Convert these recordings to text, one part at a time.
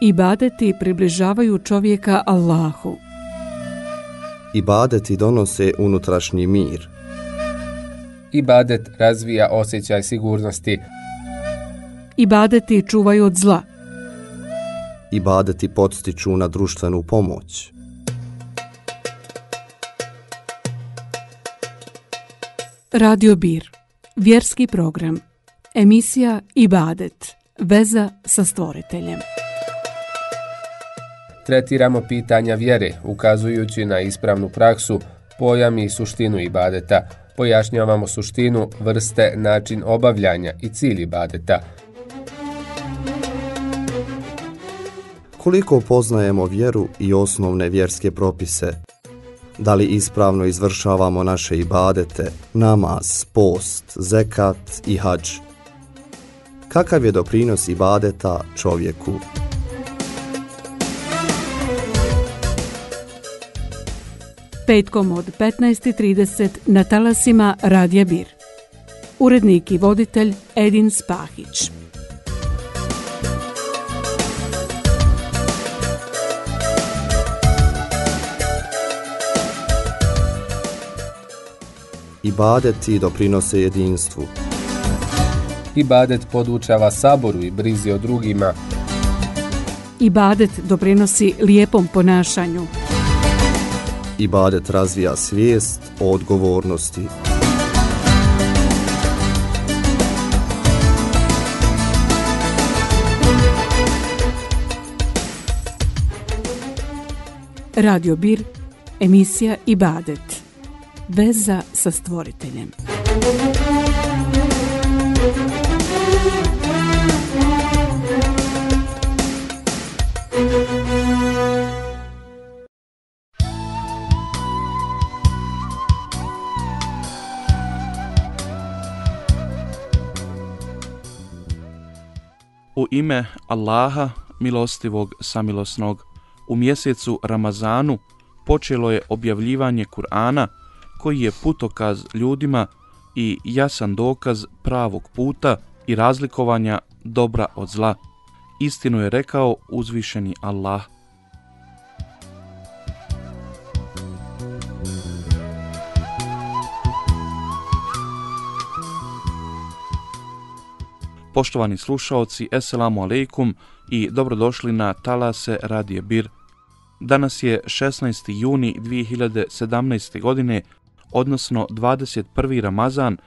Ibadeti približavaju čovjeka Allahu. Ibadeti donose unutrašnji mir. Ibadet razvija osjećaj sigurnosti. Ibadeti čuvaju od zla. Ibadeti podstiču na društvenu pomoć. Radio Bir, vjerski program, emisija Ibadet, veza sa stvoriteljem. Tretiramo pitanja vjere, ukazujući na ispravnu praksu, pojam i suštinu ibadeta. Pojašnjavamo suštinu, vrste, način obavljanja i cilj ibadeta. Koliko poznajemo vjeru i osnovne vjerske propise? Da li ispravno izvršavamo naše ibadete, namaz, post, zekat i hadž? Kakav je doprinos ibadeta čovjeku? Petkom od 15:30 na talasima Radija Bir. Urednik i voditelj Edin Spahić. Ibadeti doprinose jedinstvu. Ibadet podučava saboru i brizi o drugima. Ibadet doprinosi lijepom ponašanju. Ibadet razvija svijest o odgovornosti. Radio Bir, emisija Ibadet, veza sa stvoriteljem. U ime Allaha, milostivog, samilosnog, u mjesecu Ramazanu počelo je objavljivanje Kur'ana, koji je putokaz ljudima i jasan dokaz pravog puta i razlikovanja dobra od zla. Istinu je rekao uzvišeni Allah. Poštovani slušaoci, eselamu alejkum i dobrodošli na talase Radije Bir. Danas je 16. juni 2017. godine, odnosno 21. Ramazan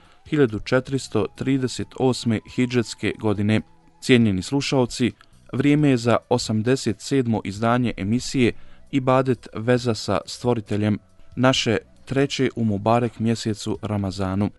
1438. hidžetske godine. Cijenjeni slušaoci, vrijeme je za 87. izdanje emisije Ibadet, veza sa stvoriteljem, naše treće u Mubarek mjesecu Ramazanu.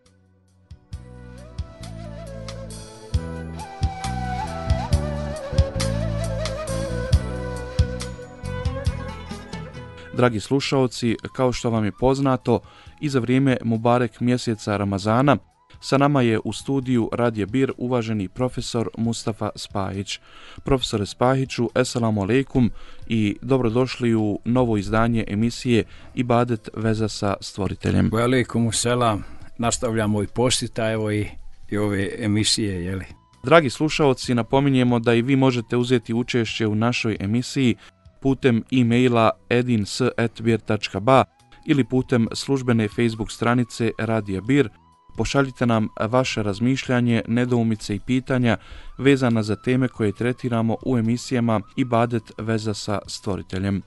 Dragi slušaoci, kao što vam je poznato, i za vrijeme Mubarek mjeseca Ramazana sa nama je u studiju Radije Bir uvaženi profesor Mustafa Spahić. Profesore Spahiću, eselamu alejkum i dobrodošli u novo izdanje emisije Ibadet, veza sa stvoriteljem. Wa alejkum selam. Nastavljamo i postita, evo i ove emisije, jeli? Dragi slušaoci, napominjemo da i vi možete uzeti učešće u našoj emisiji putem e-maila edins@bir.ba ili putem službene Facebook stranice Radija Bir. Pošaljite nam vaše razmišljanje, nedoumice i pitanja vezana za teme koje tretiramo u emisijama Ibadet, veza sa stvoriteljem.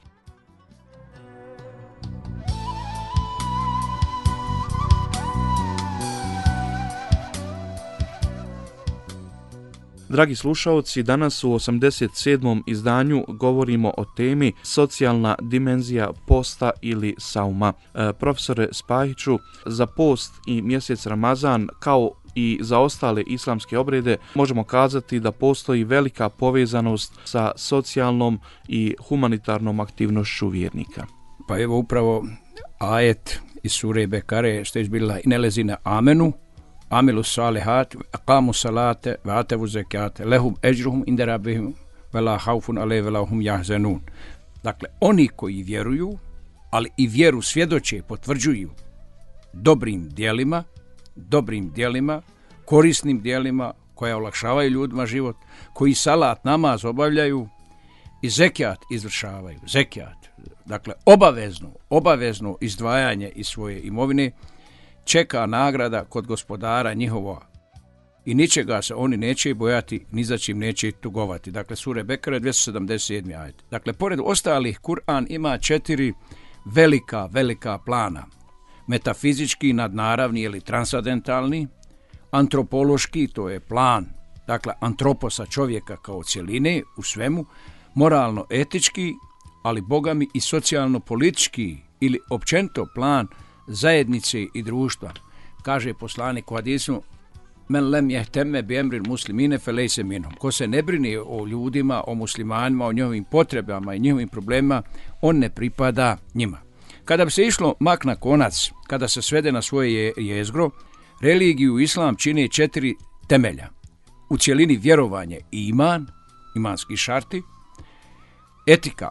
Dragi slušaoci, danas u 87. izdanju govorimo o temi socijalna dimenzija posta ili sauma. Profesore Spahiću, za post i mjesec Ramazan kao i za ostale islamske obrede možemo kazati da postoji velika povezanost sa socijalnom i humanitarnom aktivnošću vjernika. Pa evo upravo ajet iz sure Bekare što je bila inelezina amenu amilu salihat, aqamu salate, wa atavu zekate, lehum ejruhum inda rabbihim, vela haufun alejhim vela hum jahzanun. Dakle, oni koji vjeruju, ali i vjeru svjedoče, potvrđuju dobrim djelima, korisnim djelima koja olakšavaju ljudima život, koji salat, namaz obavljaju i zekijat izvršavaju, zekijat, dakle obavezno izdvajanje iz svoje imovine, čeka nagrada kod gospodara njihova i ničega se oni neće bojati, ni za čim neće tugovati. Dakle, sure Bekare 277. ajet. Dakle, pored ostalih, Kur'an ima 4 velika plana. Metafizički, nadnaravni ili transcendentalni, antropološki, to je plan, dakle, antroposa, čovjeka kao cjeline u svemu, moralno-etički, ali bogami i socijalno-politički ili općenito plan zajednice i društva. Kaže poslanik u hadisu: men lem jehteme bi emril muslimine felejse minhum. Ko se ne brine o ljudima, o muslimanima, o njihovim potrebama i njihovim problemima, on ne pripada njima. Kada bi se išlo mak na konac, kada se svede na svoje jezgro, religiju islam čine 4 temelja. U cjelini vjerovanje i iman, imanski šarti, etika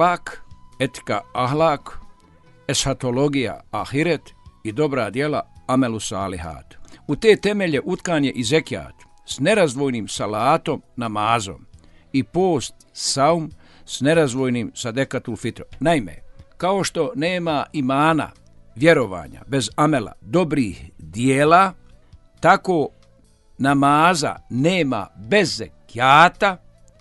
ahlak, eshatologija ahiret i dobra djela amelu salihat. U te temelje utkan je i zekijat s nerazdvojnim salatom, namazom, i post, saum s nerazdvojnim sadekatul fitrom. Naime, kao što nema imana, vjerovanja, bez amela, dobrih dijela, tako namaza nema bez zekijata,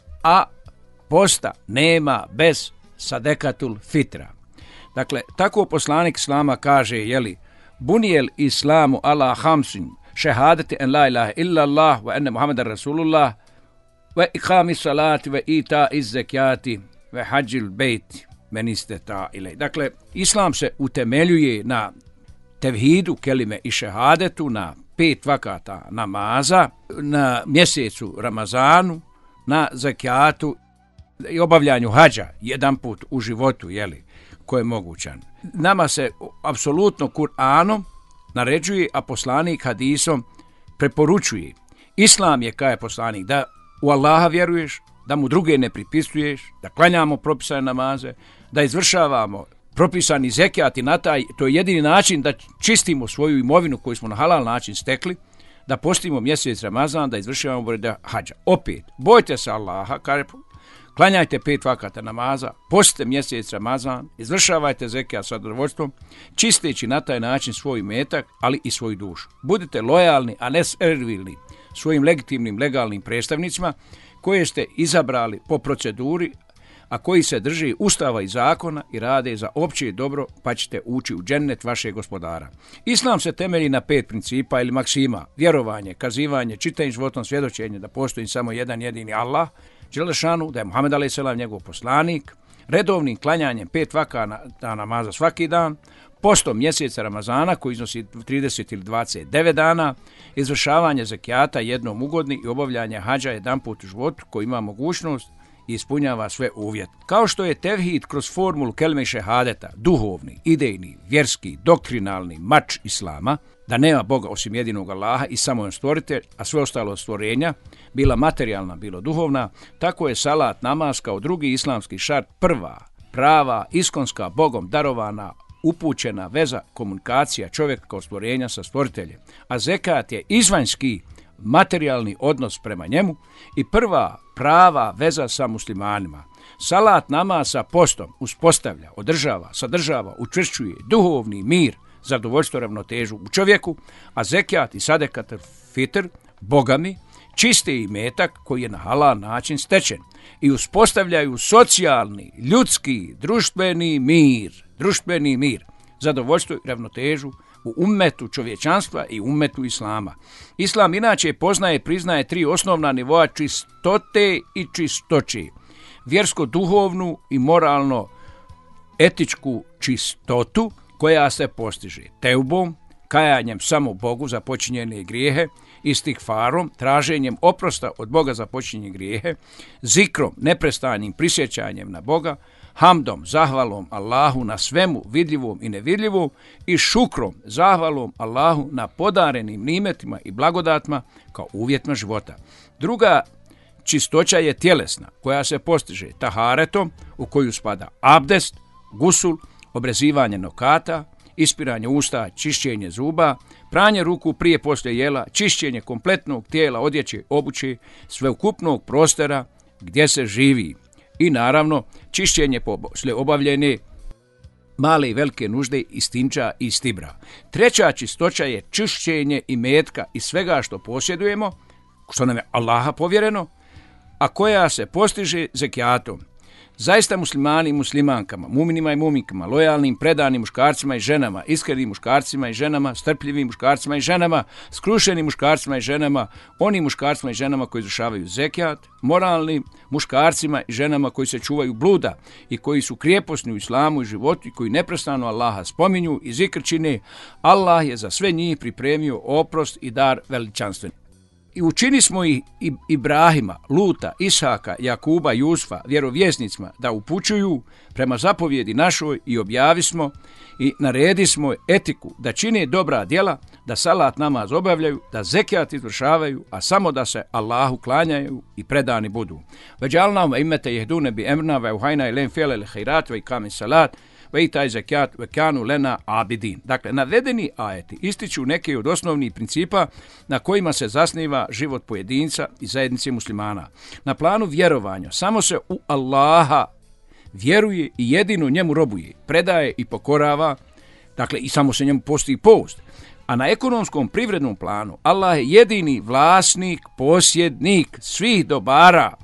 a posta nema bez sadekatul fitra. Dakle, tako poslanik islama kaže, bunijel islamu ala hamsin, šehadati en la ilaha illallah, wa enne Muhammadan Rasulullah, wa iqami salati, wa ita iz zekijati, wa hađil bejti, meniste ta ilaj. Dakle, islam se utemeljuje na tevhidu, kelime i šehadetu, na 5 vakata namaza, na mjesecu Ramazanu, na zekijatu i obavljanju hađa jedan put u životu, ko je mogućan. Nama se apsolutno Kur'anom naređuje, a poslanik hadisom preporučuje. Islam je, kaže poslanik, da u Allaha vjeruješ, da mu druge ne pripisuješ, da klanjamo propisane namaze, da izvršavamo propisani zekijat i to je jedini način da čistimo svoju imovinu koju smo na halal način stekli, da postimo mjesec Ramazan, da izvršavamo obrede hađa. Opet, bojte se Allaha, kaže, klanjajte 5 vakata namaza, postite mjesec Ramazan, izvršavajte zekijat sa zadovoljstvom, čisteći na taj način svoj imetak, ali i svoju dušu. Budite lojalni, a ne servilni svojim legitimnim, legalnim predstavnicima koje ste izabrali po proceduri, a koji se drži ustava i zakona i rade za opće dobro, pa ćete ući u džennet vašeg gospodara. Islam se temelji na 5 principa ili maksima: vjerovanje, kazivanje, čitanje životom, svjedočenje da postoji samo jedan jedini Allah, Đelešanu, da je Muhammed a.s. njegov poslanik, redovnim klanjanjem 5 vakata namaza svaki dan, postom mjeseca Ramazana koji iznosi 30 ili 29 dana, izvršavanje zekijata jednom ugodni i obavljanje hađa jedan put u životu koji ima mogućnost i ispunjava sve uvjete. Kao što je tevhid kroz formulu kelme šehadeta, duhovni, idejni, vjerski, doktrinalni mač islama, da nema Boga osim jedinog Allaha i samo on stvoritelj, a sve ostalo stvorenja, bila materijalna, bilo duhovna, tako je salat, namaz kao drugi islamski šart prva, prava, iskonska, Bogom darovana, upućena veza, komunikacija čovjeka kao stvorenja sa stvoriteljem. A zekat je izvanjski, materijalni odnos prema njemu i prva prava veza sa muslimanima. Salat, namaz sa postom uspostavlja, održava, sadržava, učvršćuje duhovni mir, zadovoljstvo, ravnotežu u čovjeku, a zekijat i sadekat fitr, bogami, čiste imetak koji je na halal način stečen i uspostavljaju socijalni, ljudski, društveni mir, zadovoljstvo i ravnotežu u ummetu čovječanstva i ummetu islama. Islam inače poznaje i priznaje 3 osnovna nivoa čistote i čistoće. Vjersko-duhovnu i moralno-etičku čistotu koja se postiže teubom, kajanjem samo Bogu za počinjene grijehe, istigfarom, traženjem oprosta od Boga za počinjene grijehe, zikrom, neprestanim prisjećanjem na Boga, hamdom, zahvalom Allahu na svemu vidljivom i nevidljivom i šukrom, zahvalom Allahu na podarenim nimetima i blagodatma kao uvjetima života. Druga čistoća je tjelesna, koja se postiže taharetom, u koju spada abdest, gusul, obrezivanje nokata, ispiranje usta, čišćenje zuba, pranje ruku prije poslije jela, čišćenje kompletnog tijela, odjeće, obuće, sveukupnog prostora gdje se živi i naravno čišćenje poslije obavljene male i velike nužde iz tinča i stibra. Treća čistoća je čišćenje imetka i svega što posjedujemo, što nam je Allaha povjereno, a koja se postiže zekijatom. Zaista muslimani i muslimankama, muminima i muminkama, lojalnim, predanim muškarcima i ženama, iskrenim muškarcima i ženama, strpljivim muškarcima i ženama, skrušenim muškarcima i ženama, onim muškarcima i ženama koji izvršavaju zekijat, moralnim muškarcima i ženama koji se čuvaju bluda i koji su krijeposni u islamu i životu i koji neprestano Allaha spominju i zikr čine, Allah je za sve njih pripremio oprost i dar veličanstveni. I učini smo i Ibrahima, Luta, Ishaka, Jakuba, Jusufa, vjerovjesnicima da upućuju prema zapovjedi našoj i objavismo i naredismo etiku da čine dobra djela, da salat namaz obavljaju, da zekijat izvršavaju, a samo da se Allahu klanjaju i predani budu. Veđalnam ve imete jehdune bi emrna ve uhajna ilen fi'lel khairat ve ikami salat ve itaj zekijat ve kanu lena abidin. Dakle, navedeni ajeti ističu neke od osnovnih principa na kojima se zasniva život pojedinca i zajednice muslimana. Na planu vjerovanja samo se u Allaha vjeruje i jedino njemu robuje, predaje i pokorava, dakle i samo se njemu posti post. A na ekonomskom privrednom planu Allah je jedini vlasnik, posjednik svih dobara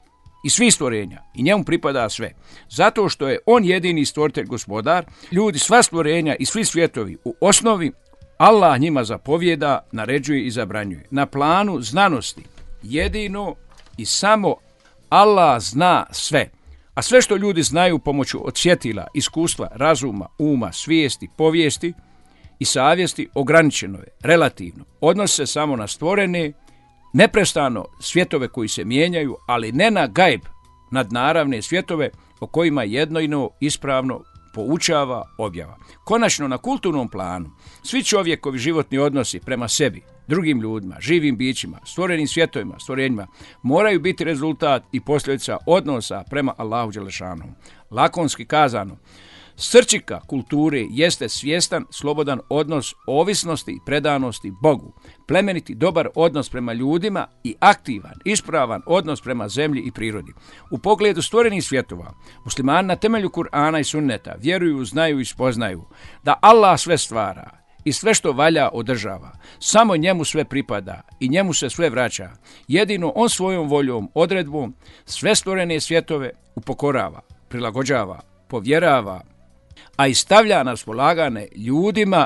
i svih stvorenja i njemu pripada sve. Zato što je on jedini stvoritelj gospodar, ljudi, sva stvorenja i svi svjetovi u osnovi Allah njima zapovjeda, naređuje i zabranjuje. Na planu znanosti jedino i samo Allah zna sve. A sve što ljudi znaju pomoću osjetila, iskustva, razuma, uma, svijesti, povijesti i savjesti ograničeno je, relativno. Odnosi se samo na stvorene, neprestano svjetove koji se mijenjaju, ali ne na gajb, nadnaravne svjetove o kojima jedino ispravno poučava objava. Konačno, na kulturnom planu, svi čovjekovi životni odnosi prema sebi, drugim ljudima, živim bićima, stvorenim svjetovima, stvorenjima, moraju biti rezultat i posljedica odnosa prema Allahu dželešanu. Lakonski kazano, srčika kulture jeste svjestan, slobodan odnos ovisnosti i predanosti Bogu, plemeniti dobar odnos prema ljudima i aktivan, ispravan odnos prema zemlji i prirodi. U pogledu stvorenih svjetova, muslimani na temelju Kur'ana i sunneta vjeruju, znaju i spoznaju da Allah sve stvara i sve što valja održava. Samo njemu sve pripada i njemu se sve vraća. Jedino on svojom voljom, odredbom sve stvorene svjetove upokorava, prilagođava, povjerava, a i stavlja na raspolaganje ljudima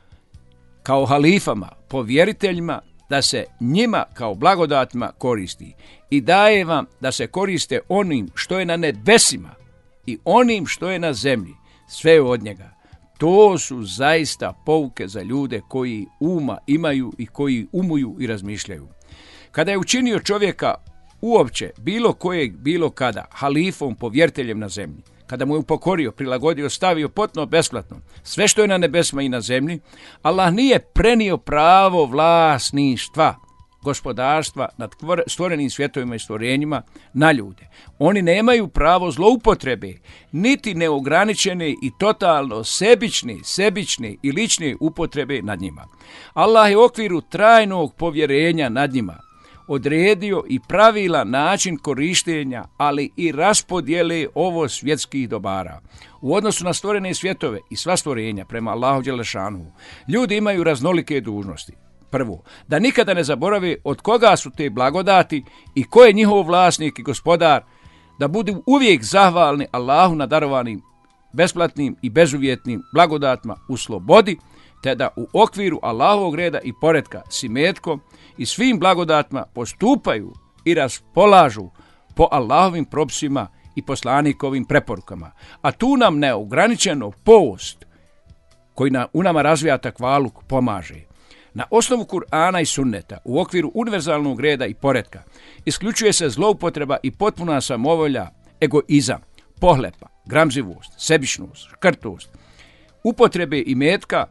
kao halifama, povjeriteljima, da se njima kao blagodatima koristi i daje vam da se koriste onim što je na nebesima i onim što je na zemlji, sve od njega. To su zaista pouke za ljude koji uma imaju i koji umuju i razmišljaju. Kada je učinio čovjeka uopće bilo kojeg, bilo kada, halifom, povjeriteljem na zemlji, kada mu je upokorio, prilagodio, stavio potpuno besplatno sve što je na nebesima i na zemlji, Allah nije prenio pravo vlasništva, gospodarstva nad stvorenim svjetovima i stvorenjima na ljude. Oni nemaju pravo zloupotrebe, niti neograničene i totalno sebične i lične upotrebe nad njima. Allah je u okviru trajnog povjerenja nad njima odredio i pravilan način korištenja, ali i raspodjele ovo svjetskih dobara. U odnosu na stvorene svjetove i sva stvorenja prema Allahu dželešanu, ljudi imaju raznolike dužnosti. Prvo, da nikada ne zaborave od koga su te blagodati i ko je njihov vlasnik i gospodar, da budu uvijek zahvalni Allahu na darovanim besplatnim i bezuvjetnim blagodatima u slobodi, te da u okviru Allahovog reda i poretka s imetkom i svim blagodatima postupaju i raspolažu po Allahovim propisima i poslanikovim preporukama. A tu nam neograničeno post koji u nama razvija takvaluk pomaže. Na osnovu Kur'ana i sunneta, u okviru univerzalnog reda i poretka, isključuje se zloupotreba i potpuna samovolja, egoizam, pohlepa, gramzivost, sebičnost, škrtost, upotrebe imetka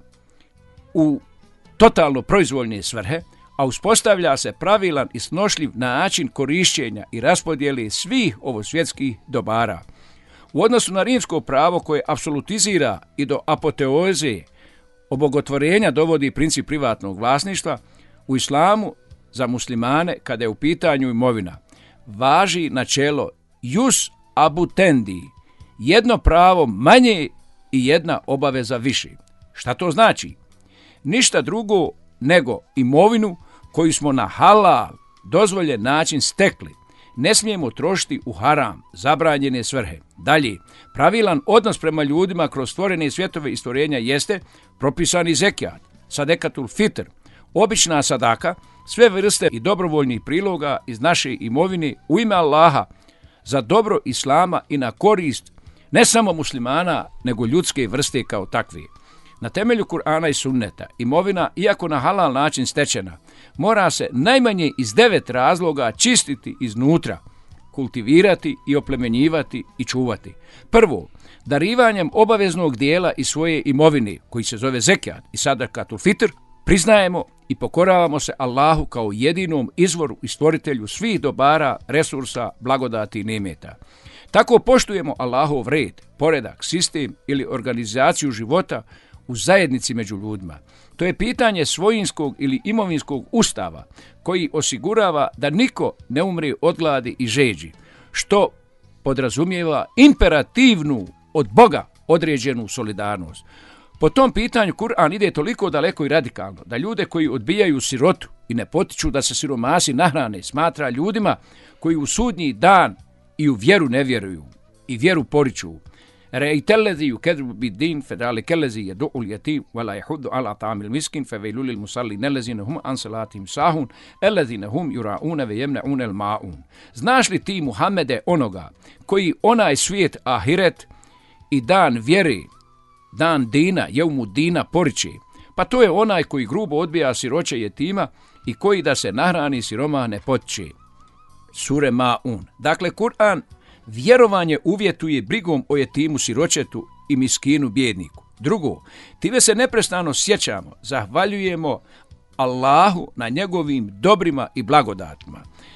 u totalno proizvoljne svrhe, a uspostavlja se pravilan i snošljiv način korišćenja i raspodjele svih ovosvjetskih dobara. U odnosu na rimsko pravo koje apsolutizira i do apoteoze obogotvorenja dovodi princip privatnog vlasništva, u islamu za muslimane, kada je u pitanju imovina, važi načelo jus abutendi, jedno pravo manje i jedna obaveza više. Šta to znači? Ništa drugo nego imovinu koju smo na halal, dozvoljen način stekli. Ne smijemo trošiti u haram, zabranjene svrhe. Dalje, pravilan odnos prema ljudima kroz stvorene svjetove i stvorenja jeste propisani zekijat, sadekatul fitr, obična sadaka, sve vrste i dobrovoljnih priloga iz naše imovine u ime Allaha za dobro Islama i na korist ne samo muslimana, nego ljudske vrste kao takve. Na temelju Kur'ana i sunneta, imovina, iako na halal način stečena, mora se najmanje iz 9 razloga čistiti iznutra, kultivirati i oplemenjivati i čuvati. Prvo, darivanjem obaveznog dijela iz svoje imovine, koji se zove zekijat i sadakatul fitr, priznajemo i pokoravamo se Allahu kao jedinom izvoru i stvoritelju svih dobara, resursa, blagodati i nemeta. Tako poštujemo Allahov red, poredak, sistem ili organizaciju života u zajednici među ljudima. To je pitanje svojinskog ili imovinskog ustava koji osigurava da niko ne umre od gladi i žeđi, što podrazumijeva imperativnu od Boga određenu solidarnost. Po tom pitanju Kur'an ide toliko daleko i radikalno da ljude koji odbijaju sirotu i ne potiču da se siromasi nahrane smatra ljudima koji u sudnji dan i u vjeru ne vjeruju i vjeru poriču. Re'itellezi yukedru bid-din fedalekellezi yadu'ul yatim wa la yahuddu ala ta'amil miskin fawailul lil musallin allazina hum an salatihim sahun allazina hum yura'una wa yamna'una al-ma'un. Znaš li ti, Muhammede, onoga koji onaj svijet ahiret i dan vjere, dan dina, jeumu dina poriče? Pa to je onaj koji grubo odbija siroće jetima i koji da se nahrani siroma ne potiče. Sure Ma'un. Dakle, Kur'an vjerovanje uvjetuje brigom o jetimu, siročetu i miskinu, bjedniku. Drugo, time se neprestano sjećamo, zahvaljujemo Allahu na njegovim dobrima i blagodatima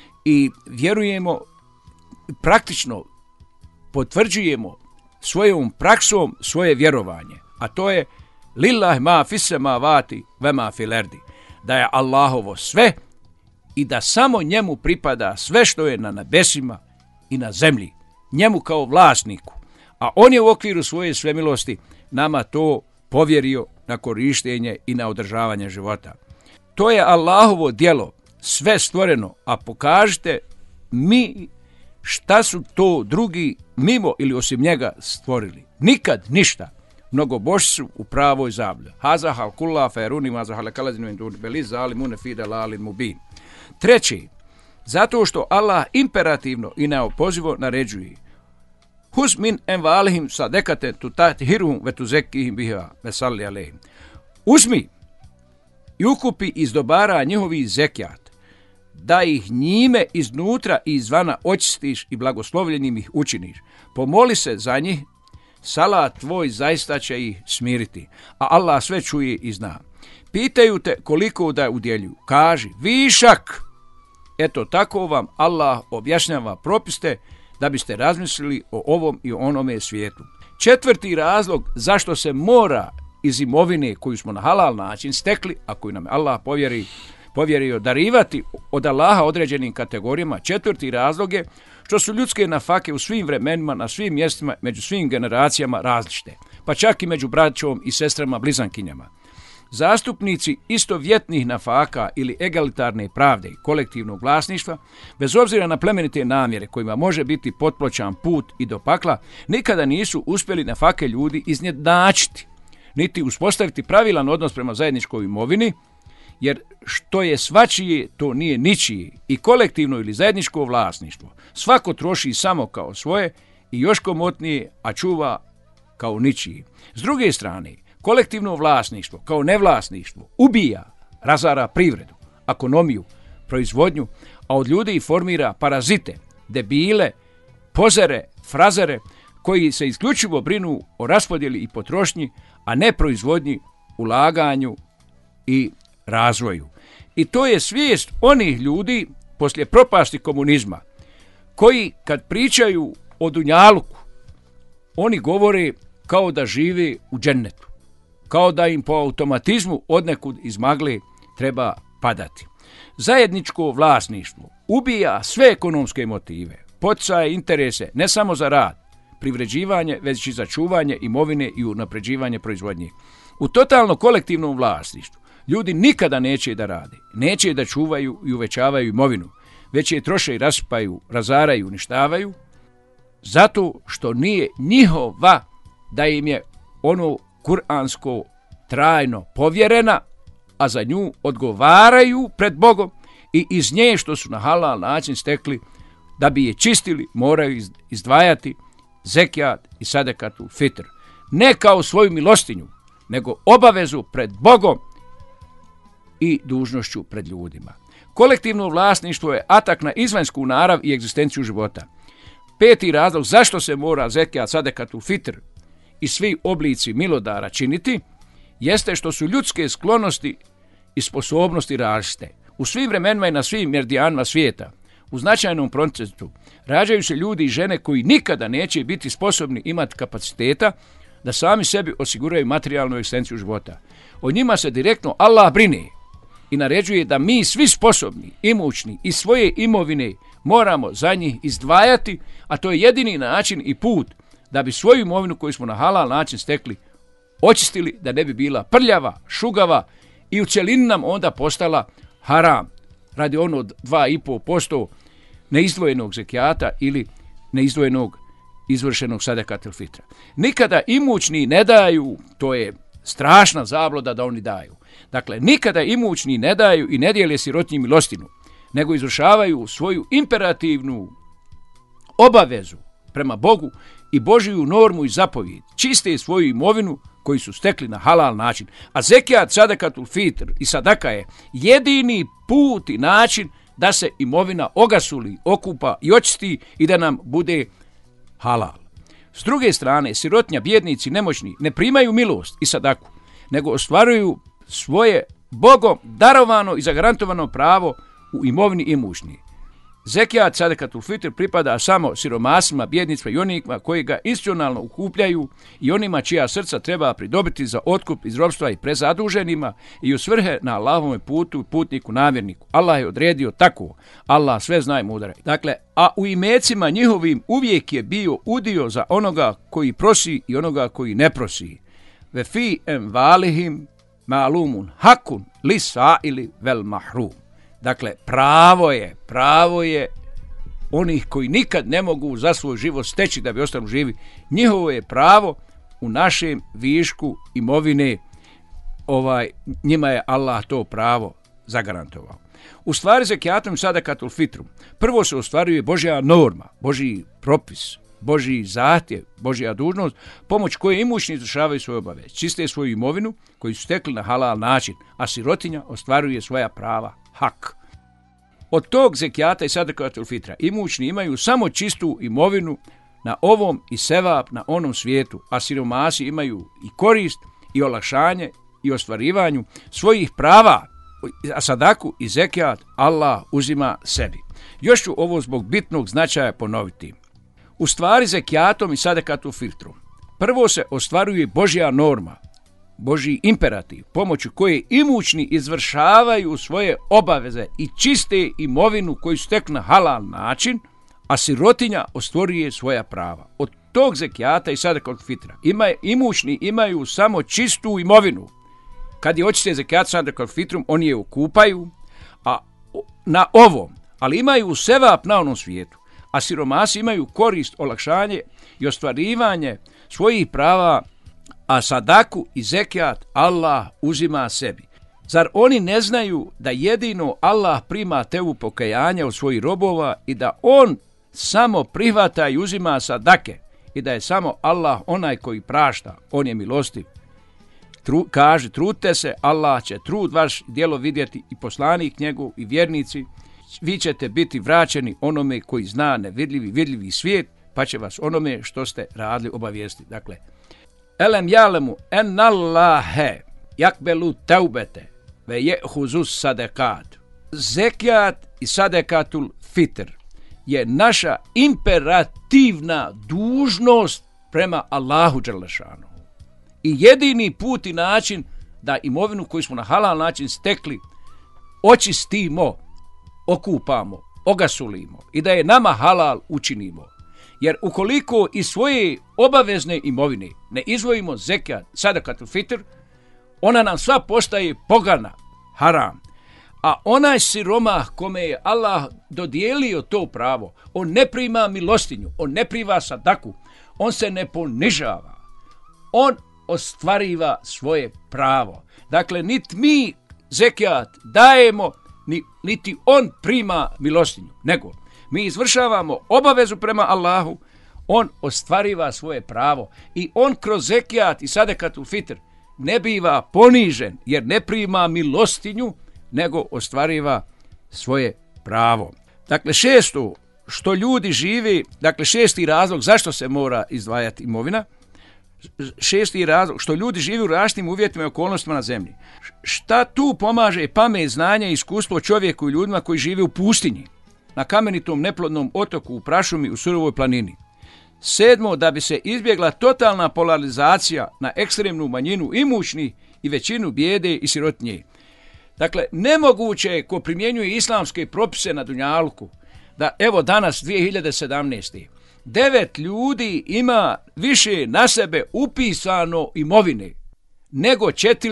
i vjerujemo, praktično potvrđujemo svojom praksom svoje vjerovanje, a to je lillahi ma fis samavati ve ma fil ardi, da je Allahovo sve i da samo njemu pripada sve što je na nebesima i na zemlji, njemu kao vlasniku, a on je u okviru svoje svemilosti nama to povjerio na korištenje i na održavanje života. To je Allahovo djelo, sve stvoreno, a pokažite mi šta su to drugi mimo ili osim njega stvorili. Nikad ništa. Mnogobožci su u pravoj zabludi. Haza halkulla feruni maza halakalazinu indun beliz zalimune fide lalin mubin. Treći, zato što Allah imperativno i neopozivo naređuje: Huz min envalihim sadekate tutahhiruhum ve tuzekihim biha ve salli alejhim. Uzmi i ukupi iz dobara njihovi zekijat, da ih njime iznutra i izvana očistiš i blagoslovljenim ih učiniš. Pomoli se za njih, salat tvoj zaista će ih smiriti, a Allah sve čuje i zna. Pitaju te koliko da udjeljuju. Kaži, višak. Eto tako vam Allah objašnjava propiste da biste razmislili o ovom i onome svijetu. Četvrti razlog zašto se mora iz imovine koju smo na halal način stekli, a koju nam Allah povjerio darivati od Allaha određenim kategorijama, četvrti razlog je što su ljudske nafake u svim vremenima, na svim mjestima, među svim generacijama različite, pa čak i među braćom i sestrama blizankinjama. Zastupnici istovjetnih nafaka ili egalitarne pravde i kolektivnog vlasništva, bez obzira na plemenite namjere kojima može biti potploćan put i do pakla, nikada nisu uspjeli nafake ljudi izjednačiti, niti uspostaviti pravilan odnos prema zajedničkoj imovini, jer što je svačije, to nije ničije, i kolektivno ili zajedničko vlasništvo svako troši samo kao svoje i još komotnije, a čuva kao ničije. S druge strane, kolektivno vlasništvo kao nevlasništvo ubija, razara privredu, ekonomiju, proizvodnju, a od ljudi formira parazite, debile, pozere, frazere, koji se isključivo brinu o raspodjeli i potrošnji, a ne proizvodnji, ulaganju i razvoju. I to je svijest onih ljudi poslije propasti komunizma, koji kad pričaju o dunjaluku, oni govore kao da žive u džennetu, kao da im po automatizmu odnekud iz magle treba padati. Zajedničko vlasništvo ubija sve ekonomske motive, poticaje interese ne samo za rad, privređivanje, već i za čuvanje imovine i unapređivanje proizvodnje. U totalno kolektivnom vlasništvu ljudi nikada neće da rade, neće da čuvaju i uvećavaju imovinu, već je troše i raspaju, razaraju, uništavaju, zato što nije njihova da im je ono kuransko trajno povjerena, a za nju odgovaraju pred Bogom i iz nje što su na halal način stekli, da bi je čistili, moraju izdvajati zekijat i sadekatul fitr. Ne kao svoju milostinju, nego obavezu pred Bogom i dužnošću pred ljudima. Kolektivno vlasništvo je atak na izvanjsku narav i egzistenciju života. 5. razlog zašto se mora zekijat, sadekatul fitr i svi oblici milodara činiti, jeste što su ljudske sklonosti i sposobnosti različite. U svim vremenima i na svim meridijanima svijeta, u značajnom procentu, rađaju se ljudi i žene koji nikada neće biti sposobni imati kapaciteta da sami sebi osiguraju materijalnu egzistenciju života. O njima se direktno Allah brine i naređuje da mi svi sposobni, imućni i svoje imovine moramo za njih izdvajati, a to je jedini način i put da bi svoju imovinu koju smo na halal način stekli očistili, da ne bi bila prljava, šugava i u cjelini nam onda postala haram radi ono 2,5% neizdvojenog zekijata ili neizdvojenog izvršenog sadekatul fitra. Nikada imućni ne daju, to je strašna zabluda da oni daju. Dakle, nikada imućni ne daju i ne dijele sirotinji milostinu, nego izvršavaju svoju imperativnu obavezu prema Bogu i Božiju normu i zapovijed. Čiste svoju imovinu koju su stekli na halal način. A zekijat, sadekatul fitr i sadaka je jedini put i način da se imovina ogasuli, okupa i očisti i da nam bude halal. S druge strane, sirotnja, bjednici, nemoćni ne primaju milost i sadaku, nego ostvaruju svoje Bogom darovano i zagarantovano pravo u imovini imućni. Zekijat, sadekatul fitr pripada samo siromasima, bjednicima i onima koji ga institucionalno ukupljaju i onima čija srca treba pridobiti za otkup iz ropstva i prezaduženima i u svrhe na Allahovome putu i putniku namjerniku. Allah je odredio tako. Allah sve zna i mudar. Dakle, a u imecima njihovim uvijek je bio udio za onoga koji prosi i onoga koji ne prosi. Ve fi emvalihim ma'lumun hakun lisa'ili vel mahrum. Dakle, pravo je onih koji nikad ne mogu za svoj život steći da bi ostali živi. Njihovo je pravo u našem višku imovine, njima je Allah to pravo zagarantovao. U stvari zekijatom i sadekatul fitrum prvo se ostvaruje Božja norma, Božji propis, Božji zahtjev, Božja dužnost, pomoć koje imućni izvršavaju svoje obaveze, čiste svoju imovinu koju su stekli na halal način, a sirotinja ostvaruje svoja prava, hak. Od tog zekijata i sadekatul fitra imućni imaju samo čistu imovinu na ovom i sevap na onom svijetu, a siromasi imaju i korist i olakšanje i ostvarivanju svojih prava, a sadaku i zekijat Allah uzima sebi. Još ću ovo zbog bitnog značaja ponoviti. U stvari zekijatom i sadekatul fitrom prvo se ostvaruje Božja norma, Božji imperativ, pomoću koje imućni izvršavaju svoje obaveze i čiste imovinu koju steknu na halal način, a sirotinja ostvaruje svoja prava. Od tog zekijata i sadekatul fitra imućni imaju samo čistu imovinu. Kad je očiste zekijat sadekatul fitrum, oni je okupaju, a na ovom, ali imaju sevap na onom svijetu, a siromasi imaju korist, olakšanje i ostvarivanje svojih prava, a sadaku i zekijat Allah uzima sebi. Zar oni ne znaju da jedino Allah prima tevu pokajanja od svojih robova i da on samo prihvata i uzima sadake i da je samo Allah onaj koji prašta, on je milostiv. Kaže, trudite se, Allah će trud vaš djelo vidjeti i poslanik njegov i vjernici, vi ćete biti vraćeni onome koji zna nevidljivi, vidljivi svijet, pa će vas onome što ste radili obavijestiti. Dakle, elem jalemu en Allahe jakbelu teubete ve jehuzus sadekat. Zekijat i sadekatul fitr je naša imperativna dužnost prema Allahu dželešanu. I jedini put i način da imovinu koju smo na halal način stekli očistimo, okupamo ogasulimo i da je nama halal učinimo. Jer ukoliko iz svoje obavezne imovine ne izdvojimo zekat, sadakatul fitr, ona nam sva postaje pogana, haram. A onaj siromah kome je Allah dodijelio to pravo, on ne prima milostinju, on ne prima sadaku, on se ne ponižava, on ostvariva svoje pravo. Dakle, niti mi zekat dajemo, niti on prima milostinju, nego mi izvršavamo obavezu prema Allahu, on ostvariva svoje pravo i on kroz zekat i sadakatul fitr ne biva ponižen jer ne prima milostinju, nego ostvariva svoje pravo. Dakle, šesto, što ljudi žive, dakle, šesti razlog zašto se mora izdvajati imovina, šesti razlog, što ljudi žive u različitim uvjetima i okolnostima na zemlji. Šta tu pomaže pamet, znanje i iskustvo čovjeku i ljudima koji žive u pustinji, na kamenitom neplodnom otoku, u prašumi, u surovoj planini? Sedmo, da bi se izbjegla totalna polarizacija na ekstremnu manjinu imućnih i većinu bijede i sirotinje. Dakle, nemoguće je ko primjenjuje islamske propise na dunjalku, da evo danas 2017. 9 ljudi ima više na sebe upisano imovine nego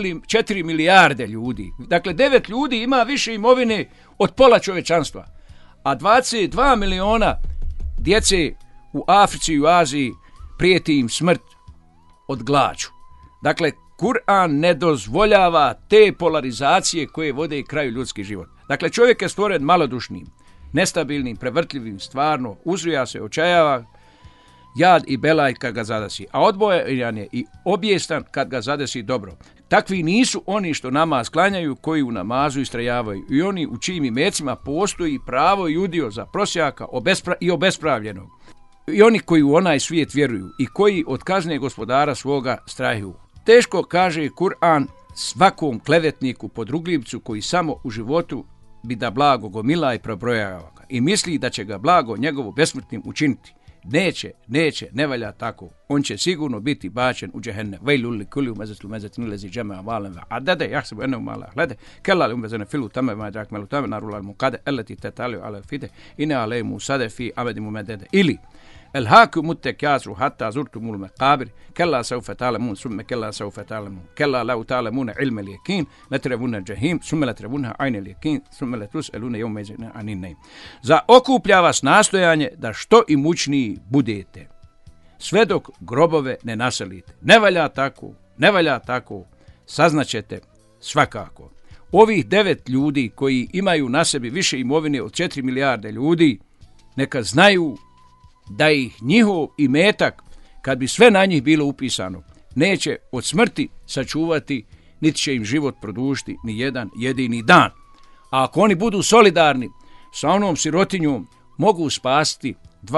4 milijarde ljudi. Dakle, 9 ljudi ima više imovine od pola čovječanstva, a 22 miliona djece u Africi i u Aziji prijeti im smrt od glađu. Dakle, Kur'an ne dozvoljava te polarizacije koje vode kraju ljudski život. Dakle, čovjek je stvoren malodušnim, nestabilnim, prevrtljivim, stvarno, uzruja se, očajava, jad i belaj kad ga zadesi, a odbojan je i objestan kad ga zadesi dobro. Takvi nisu oni što namaz klanjaju, koji u namazu istrajavaju, i oni u čijim imecima postoji pravo i udio za prosjaka i obespravljenog, i oni koji u onaj svijet vjeruju i koji od kazne gospodara svoga strahuju. Teško, kaže Kur'an, svakom klevetniku podrugljivcu koji samo u životu bi da blago gomila i probrojava ga i misli da će ga blago njegovo besmrtnim učiniti. Neće, ne valja tako. On će sigurno biti bačen u džehennem. Vejlul li kulli umezetu mezetin lezi džema malen ve adade jahsebu enne mala hlede kella li umezene filu tame ma jak melu tame narul al muqade allati tatali ala fide ina alaymu sade fi abadimu medede ili el haku mutekasru hatta zurtumul maqabir kella sawfa ta'lamun summa kella sawfa ta'lamun kella law ta'lamuna ilma al-yaqin latrabuna jahim summa latrabuna ayna al-yaqin summa latus'aluna yawma idhin anin naim. Za okuplja vas nastojanje da što imućniji budete, sve dok grobove ne naselite. Ne valja tako, saznaćete svakako. Ovih 9 ljudi koji imaju na sebi više imovine od 4 milijarde ljudi, neka znaju da ih njihov imetak, kad bi sve na njih bilo upisano, neće od smrti sačuvati, niti će im život produžiti ni jedan jedini dan. A ako oni budu solidarni sa onom sirotinjom, mogu spasiti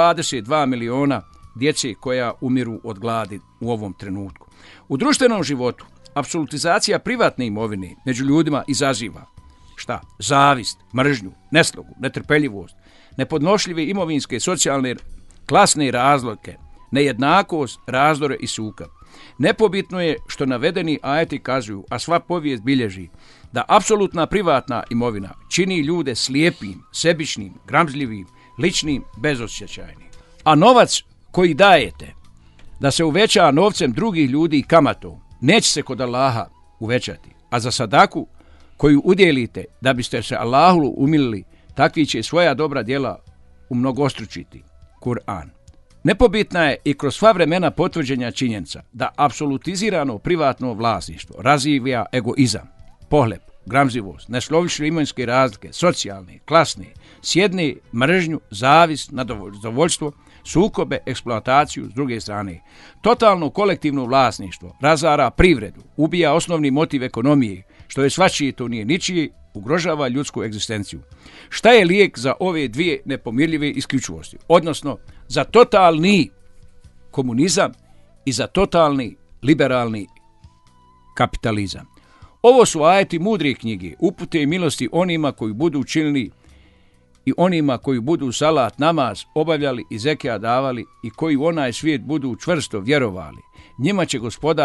22 miliona djece koja umiru od gladi u ovom trenutku. U društvenom životu apsolutizacija privatne imovine među ljudima izaziva šta? Zavist, mržnju, neslogu, netrpeljivost, nepodnošljive imovinske, socijalne, klasne razlike, nejednakost, razdore i sukob. Nepobitno je što navedeni ajeti kazuju, a sva povijest bilježi, da apsolutna privatna imovina čini ljude slijepim, sebičnim, gramzljivim, ličnim, bezosjećajnim. A novac koji dajete da se uveća novcem drugih ljudi i kamatom, neće se kod Allaha uvećati. A za sadaku koju udjelite da biste se Allahu umilili, takvi će svoja dobra djela umnogostručiti. Kur'an. Nepobitna je i kroz sva vremena potvrđenja činjenica da apsolutizirano privatno vlasništvo razvija egoizam, pohlep, gramzivost, neslovične imovinske razlike, socijalne, klasne, sjedne, mržnju, zavist, zadovoljstvo, sukobe, eksploataciju s druge strane. Totalno kolektivno vlasništvo razara privredu, ubija osnovni motiv ekonomije, što je svačije, to nije ničije, ugrožava ljudsku egzistenciju. Šta je lijek za ove dvije nepomirljive isključivosti? Odnosno, za totalni komunizam i za totalni liberalni kapitalizam. Ovo su ajeti mudre knjige, upute i milosti onima koji budu učinili i onima koji budu salat, namaz obavljali i zekija davali i koji u onaj svijet budu čvrsto vjerovali. Njima će gospodar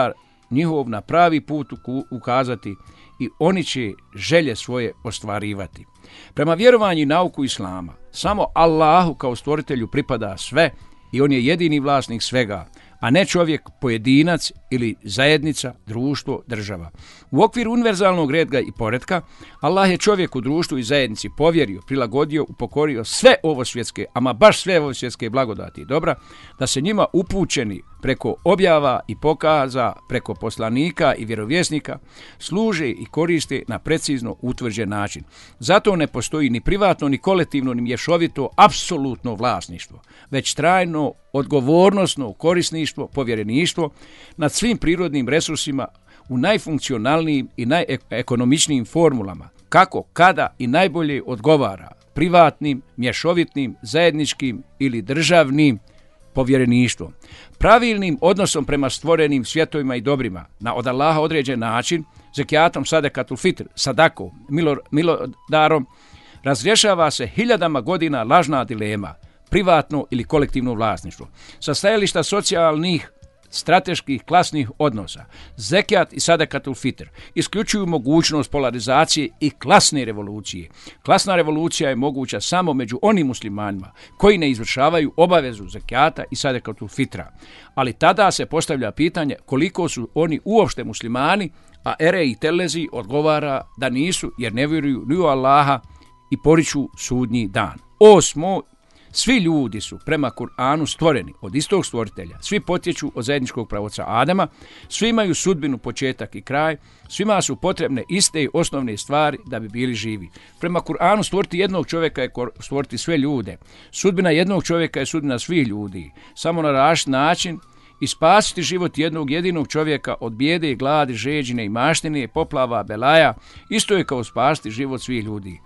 njihov na pravi put ukazati i oni će želje svoje ostvarivati. Prema vjerovanju i nauku Islama, samo Allahu kao stvoritelju pripada sve i on je jedini vlasnik svega, a ne čovjek, pojedinac ili zajednica, društvo, država. U okviru univerzalnog reda i poretka, Allah je čovjeku, društvu i zajednici povjerio, prilagodio, upokorio sve ovo svjetske, ama baš sve ovo svjetske blagodati i dobra, da se njima upućeni preko objava i pokaza, preko poslanika i vjerovjesnika, služe i koriste na precizno utvrđen način. Zato ne postoji ni privatno, ni kolektivno, ni mješovito, apsolutno vlasništvo, već trajno, odgovornosno korisništvo, povjereništvo nad svim prirodnim resursima u najfunkcionalnijim i najekonomičnijim formulama, kako, kada i najbolje odgovara privatnim, mješovitnim, zajedničkim ili državnim povjereništvom. Pravilnim odnosom prema stvorenim svjetovima i dobrima na od Allaha određen način, zekijatom, sadekatul fitr, sadakom, milodarom, razrješava se hiljadama godina lažna dilema, privatno ili kolektivno vlasništvo. Sa stajališta socijalnih, strateških, klasnih odnosa, zekijat i sadekatul fitr isključuju mogućnost polarizacije i klasne revolucije. Klasna revolucija je moguća samo među onim muslimanima koji ne izvršavaju obavezu zekijata i sadekatul fitra. Ali tada se postavlja pitanje koliko su oni uopšte muslimani, a Ere i Telezi odgovara da nisu jer ne vjeruju ni u Allaha i poriču sudnji dan. 8. Svi ljudi su prema Kur'anu stvoreni od istog stvoritelja, svi potječu od zajedničkog pravoca Adama, svi imaju sudbinu, početak i kraj, svima su potrebne iste i osnovne stvari da bi bili živi. Prema Kur'anu stvoriti jednog čovjeka je stvoriti sve ljude. Sudbina jednog čovjeka je sudbina svih ljudi. Samo na različit način i spasiti život jednog jedinog čovjeka od bijede, gladi, žeđine i maštine, poplava, belaja, isto je kao spasiti život svih ljudi.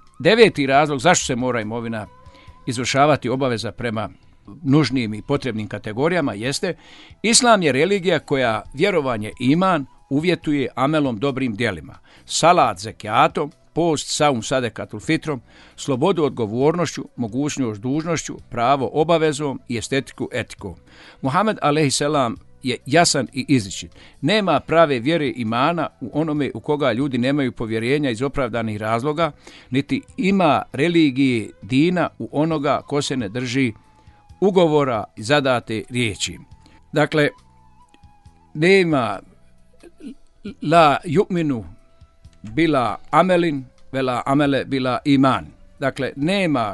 9. razlog zašto se mora imovina izvršavati obaveza prema nužnim i potrebnim kategorijama jeste: Islam je religija koja vjerovanje iman uvjetuje amelom, dobrim djelima, salat zekijatom, post, saum, sadekatul fitrom, slobodu odgovornošću, mogućnost dužnošću, pravo obavezom i estetiku etikom. Muhammed a.s. je jasan i izričit. Nema prave vjere imana u onome u koga ljudi nemaju povjerenja iz opravdanih razloga, niti ima religije dina u onoga ko se ne drži ugovora i zadate riječi. Dakle, nema la yu'minu bila amelin, vela amele bila iman. Dakle, nema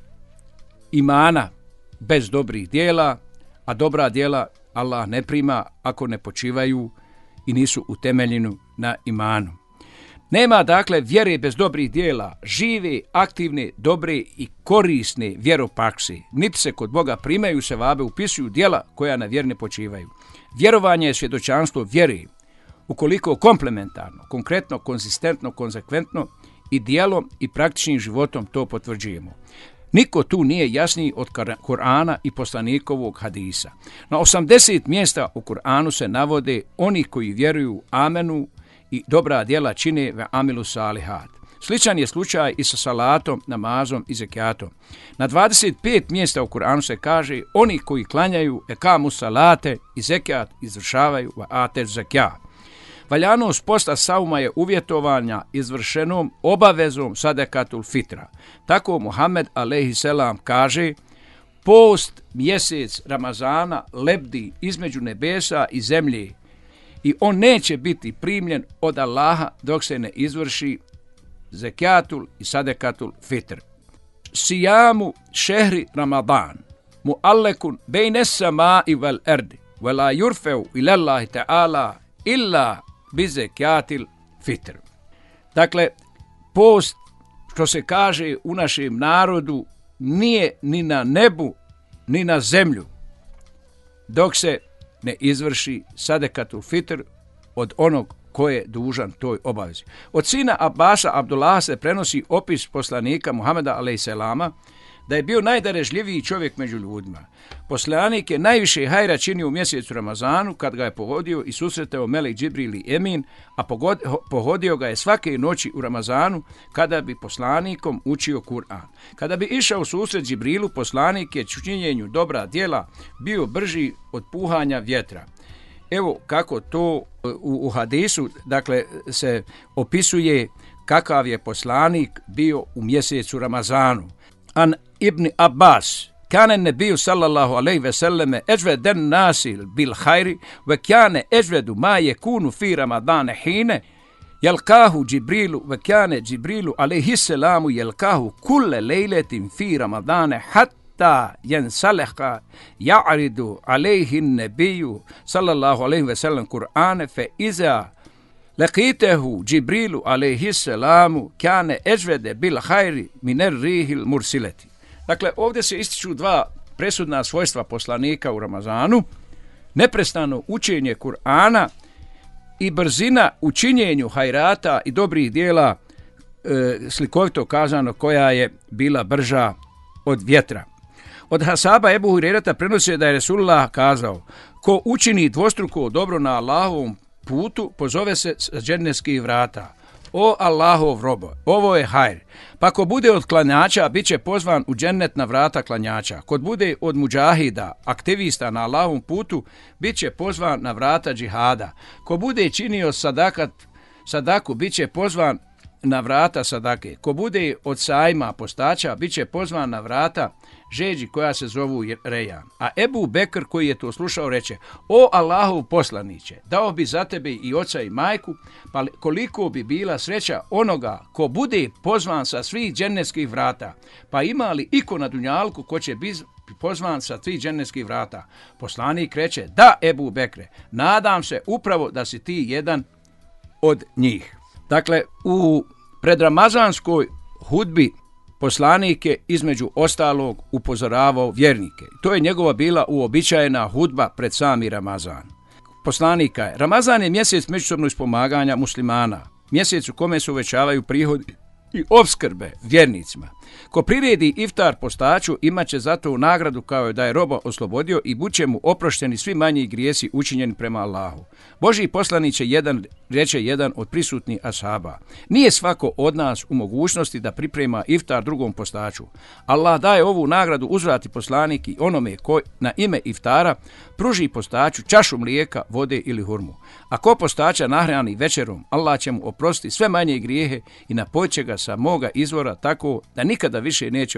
imana bez dobrih dijela, a dobra dijela Allah ne prima ako ne počivaju i nisu utemeljeni na imanu. Nema dakle vjere bez dobrih dijela, žive, aktivne, dobre i korisne vjeroprakse, niti se kod Boga primaju sevabe, upisuju dijela koja na vjeri ne počivaju. Vjerovanje je svjedočanstvo vjere, ukoliko komplementarno, konkretno, konzistentno, konzekventno i dijelom i praktičnim životom to potvrđujemo. Niko tu nije jasniji od Kur'ana i poslanikovog hadisa. Na 80 mjesta u Kur'anu se navode oni koji vjeruju amenu i dobra djela čine ve amilu salihat. Sličan je slučaj i sa salatom, namazom i zekijatom. Na 25 mjesta u Kur'anu se kaže oni koji klanjaju ekamu salate i zekijat izvršavaju ve atež zekijat. Valjanost posta sauma je uvjetovanja izvršenom obavezom sadekatul fitra. Tako Muhammed a.s. kaže: post mjesec Ramazana lebdi između nebesa i zemlje i on neće biti primljen od Allaha dok se ne izvrši zekijatul i sadekatul fitr. Sijamu šehri Ramadan muallekun bejne samai vel erdi vela yurfeu ilallahi ta'ala illa bizekijatil fitr. Dakle, post, što se kaže u našem narodu, nije ni na nebu, ni na zemlju, dok se ne izvrši sadekatul fitr od onog ko je dužan toj obavezi. Od sina Abasa Abdullaha se prenosi opis poslanika Muhameda a.s. da je bio najdarežljiviji čovjek među ljudima. Poslanik je najviše hajra činio u mjesecu Ramazanu kad ga je pohodio i susretao Melek Džibril i Emin, a pohodio ga je svake noći u Ramazanu kada bi poslanikom učio Kur'an. Kada bi išao u susret Džibrilu, poslanik je činjenju dobra djela bio brži od puhanja vjetra. evo kako to u hadisu, dakle, se opisuje kakav je poslanik bio u mjesecu Ramazanu. An ibn Abbas, kane nebiju sallallahu alejhi ve selleme ejveden nasil bil hajri, ve kane ejvedu ma jekunu fi Ramadane hine, jelkahu Džibrilu, ve kane Džibrilu alejhi selamu jelkahu kulle lejletin fi Ramadane hatta jensaleka ja'ridu alejhi nebiju sallallahu alejhi ve sellem Kur'ane fe iza Lekitehu Džibrilu alejhi selamu kane ejvede bil hajri miner rihil mursileti. Dakle, ovdje se ističu dva presudna svojstva poslanika u Ramazanu, neprestano učenje Kur'ana i brzina u činjenju hajrata i dobrih dijela, slikovito kazano, koja je bila brža od vjetra. Od Hasaba Ebu Hurerata prenosi da je Resulullah kazao: ko učini dvostruko dobro na Allahovom putu, pozove se sa džennetskih vrata: o Allahov robo, ovo je hajr. Pa ko bude od klanjača, bit će pozvan u džennet na vrata klanjača. Ko bude od muđahida, aktivista na Allahovom putu, bit će pozvan na vrata džihada. Ko bude činio sadaku, bit će pozvan na vrata sadake. Ko bude od sajma postača, bit će pozvan na vrata žeđi koja se zovu Rejan. A Ebu Bekr, koji je to slušao, reče: o Allahov poslaniće, dao bi za tebe i oca i majku, pa koliko bi bila sreća onoga ko bude pozvan sa svih džennetskih vrata. Pa ima li iko na dunjalku ko će biti pozvan sa svih džennetskih vrata? Poslanik reče: da, Ebu Bekre, nadam se upravo da si ti jedan od njih. Dakle, u predramazanskoj hudbi poslanik je između ostalog upozoravao vjernike. To je njegova bila uobičajena hudba pred sami Ramazan. Poslanika je: Ramazan je mjesec međusobnog ispomaganja muslimana, mjesec u kome se uvećavaju prihodi i opskrbe vjernicima. Ko priredi iftar postaču, imat će zato nagradu kao da je roba oslobodio i bit će mu oprošteni svi manji grijesi učinjeni prema Allahu. Božji poslanik će reče jedan od prisutnih ashaba: nije svako od nas u mogućnosti da priprema iftar drugom postaču. Allah daje ovu nagradu uzvrati poslanik i onome ko na ime iftara pruži postaču čašu mlijeka, vode ili hurmu. A ko postača nahrani večerom, Allah će mu oprostiti sve manje grijehe i napojit će ga sa moga izvora tako da nikada više neće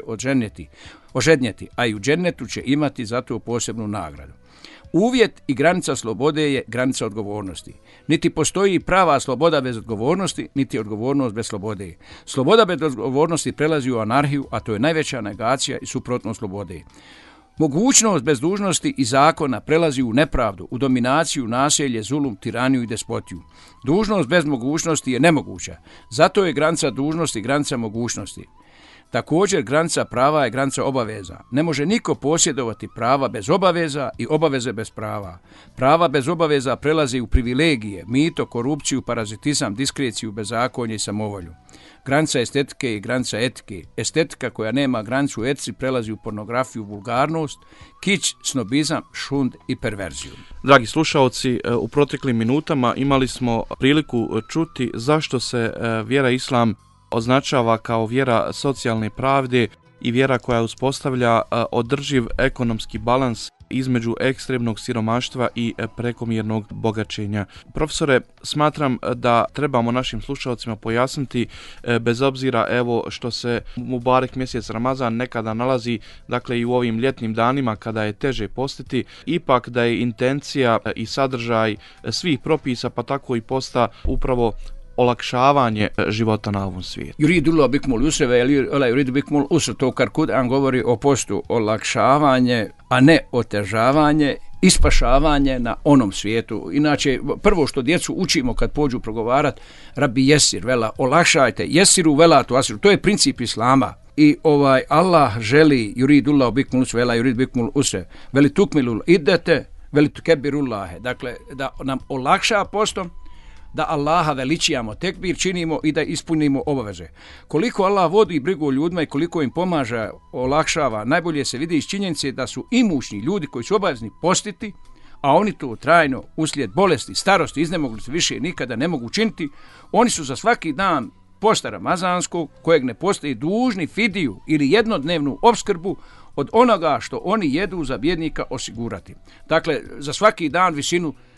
ožednjeti, a i u džennetu će imati zato posebnu nagradu. Uvjet i granica slobode je granica odgovornosti. Niti postoji prava sloboda bez odgovornosti, niti odgovornost bez slobode. Sloboda bez odgovornosti prelazi u anarhiju, a to je najveća negacija i suprotnost slobode. Mogućnost bez dužnosti i zakona prelazi u nepravdu, u dominaciju, nasilje, zulum, tiraniju i despotiju. Dužnost bez mogućnosti je nemoguća. Zato je granica dužnosti granica mogućnosti. Također, granica prava je granica obaveza. Ne može niko posjedovati prava bez obaveza i obaveze bez prava. Prava bez obaveza prelazi u privilegije, mito, korupciju, parazitizam, diskreciju, bezakonje i samovolju. Granica estetike i granica etike. Estetika koja nema granicu u etici prelazi u pornografiju, vulgarnost, kić, snobizam, šund i perverziju. Dragi slušaoci, u proteklim minutama imali smo priliku čuti zašto se vjera Islam označava kao vjera socijalne pravde i vjera koja uspostavlja održiv ekonomski balans između ekstremnog siromaštva i prekomjernog bogaćenja. Profesore, smatram da trebamo našim slušalcima pojasniti, bez obzira evo što se Mubarek mjesec Ramazan nekada nalazi, dakle i u ovim ljetnim danima kada je teže postiti, ipak da je intencija i sadržaj svih propisa, pa tako i posta, upravo olakšavanje života na ovom svijetu. Yuridullahu bikumul usra wa yuridu bikumul usra. To kad Kur'an govori o postu, olakšavanje, a ne otežavanje i spašavanje na onom svijetu. Inače, prvo što djecu učimo kad pođu progovarat: Rabbi jesir, vela, olakšajte, jesiru vela tu asiru. To je princip Islama. I Allah želi yuridullahu bikumul usra wa yuridu bikumul usra. Veli tukmilul iddete, veli tukebirullahe. Dakle, da nam olakša postom, da Allaha veličijamo, tekbir činimo i da ispunimo obaveze. Koliko Allah vodi brigu o ljudima i koliko im pomaže, olakšava, najbolje se vidi iz činjenice da su imućni ljudi koji su obavezni postiti, a oni to trajno uslijed bolesti, starosti, iznemoglosti više nikada ne mogu učiniti. Oni su za svaki dan posta ramazanskog, kojeg ne postoji, dužni fidiju ili jednodnevnu opskrbu od onoga što oni jedu za bjednika osigurati. Dakle, za svaki dan visinu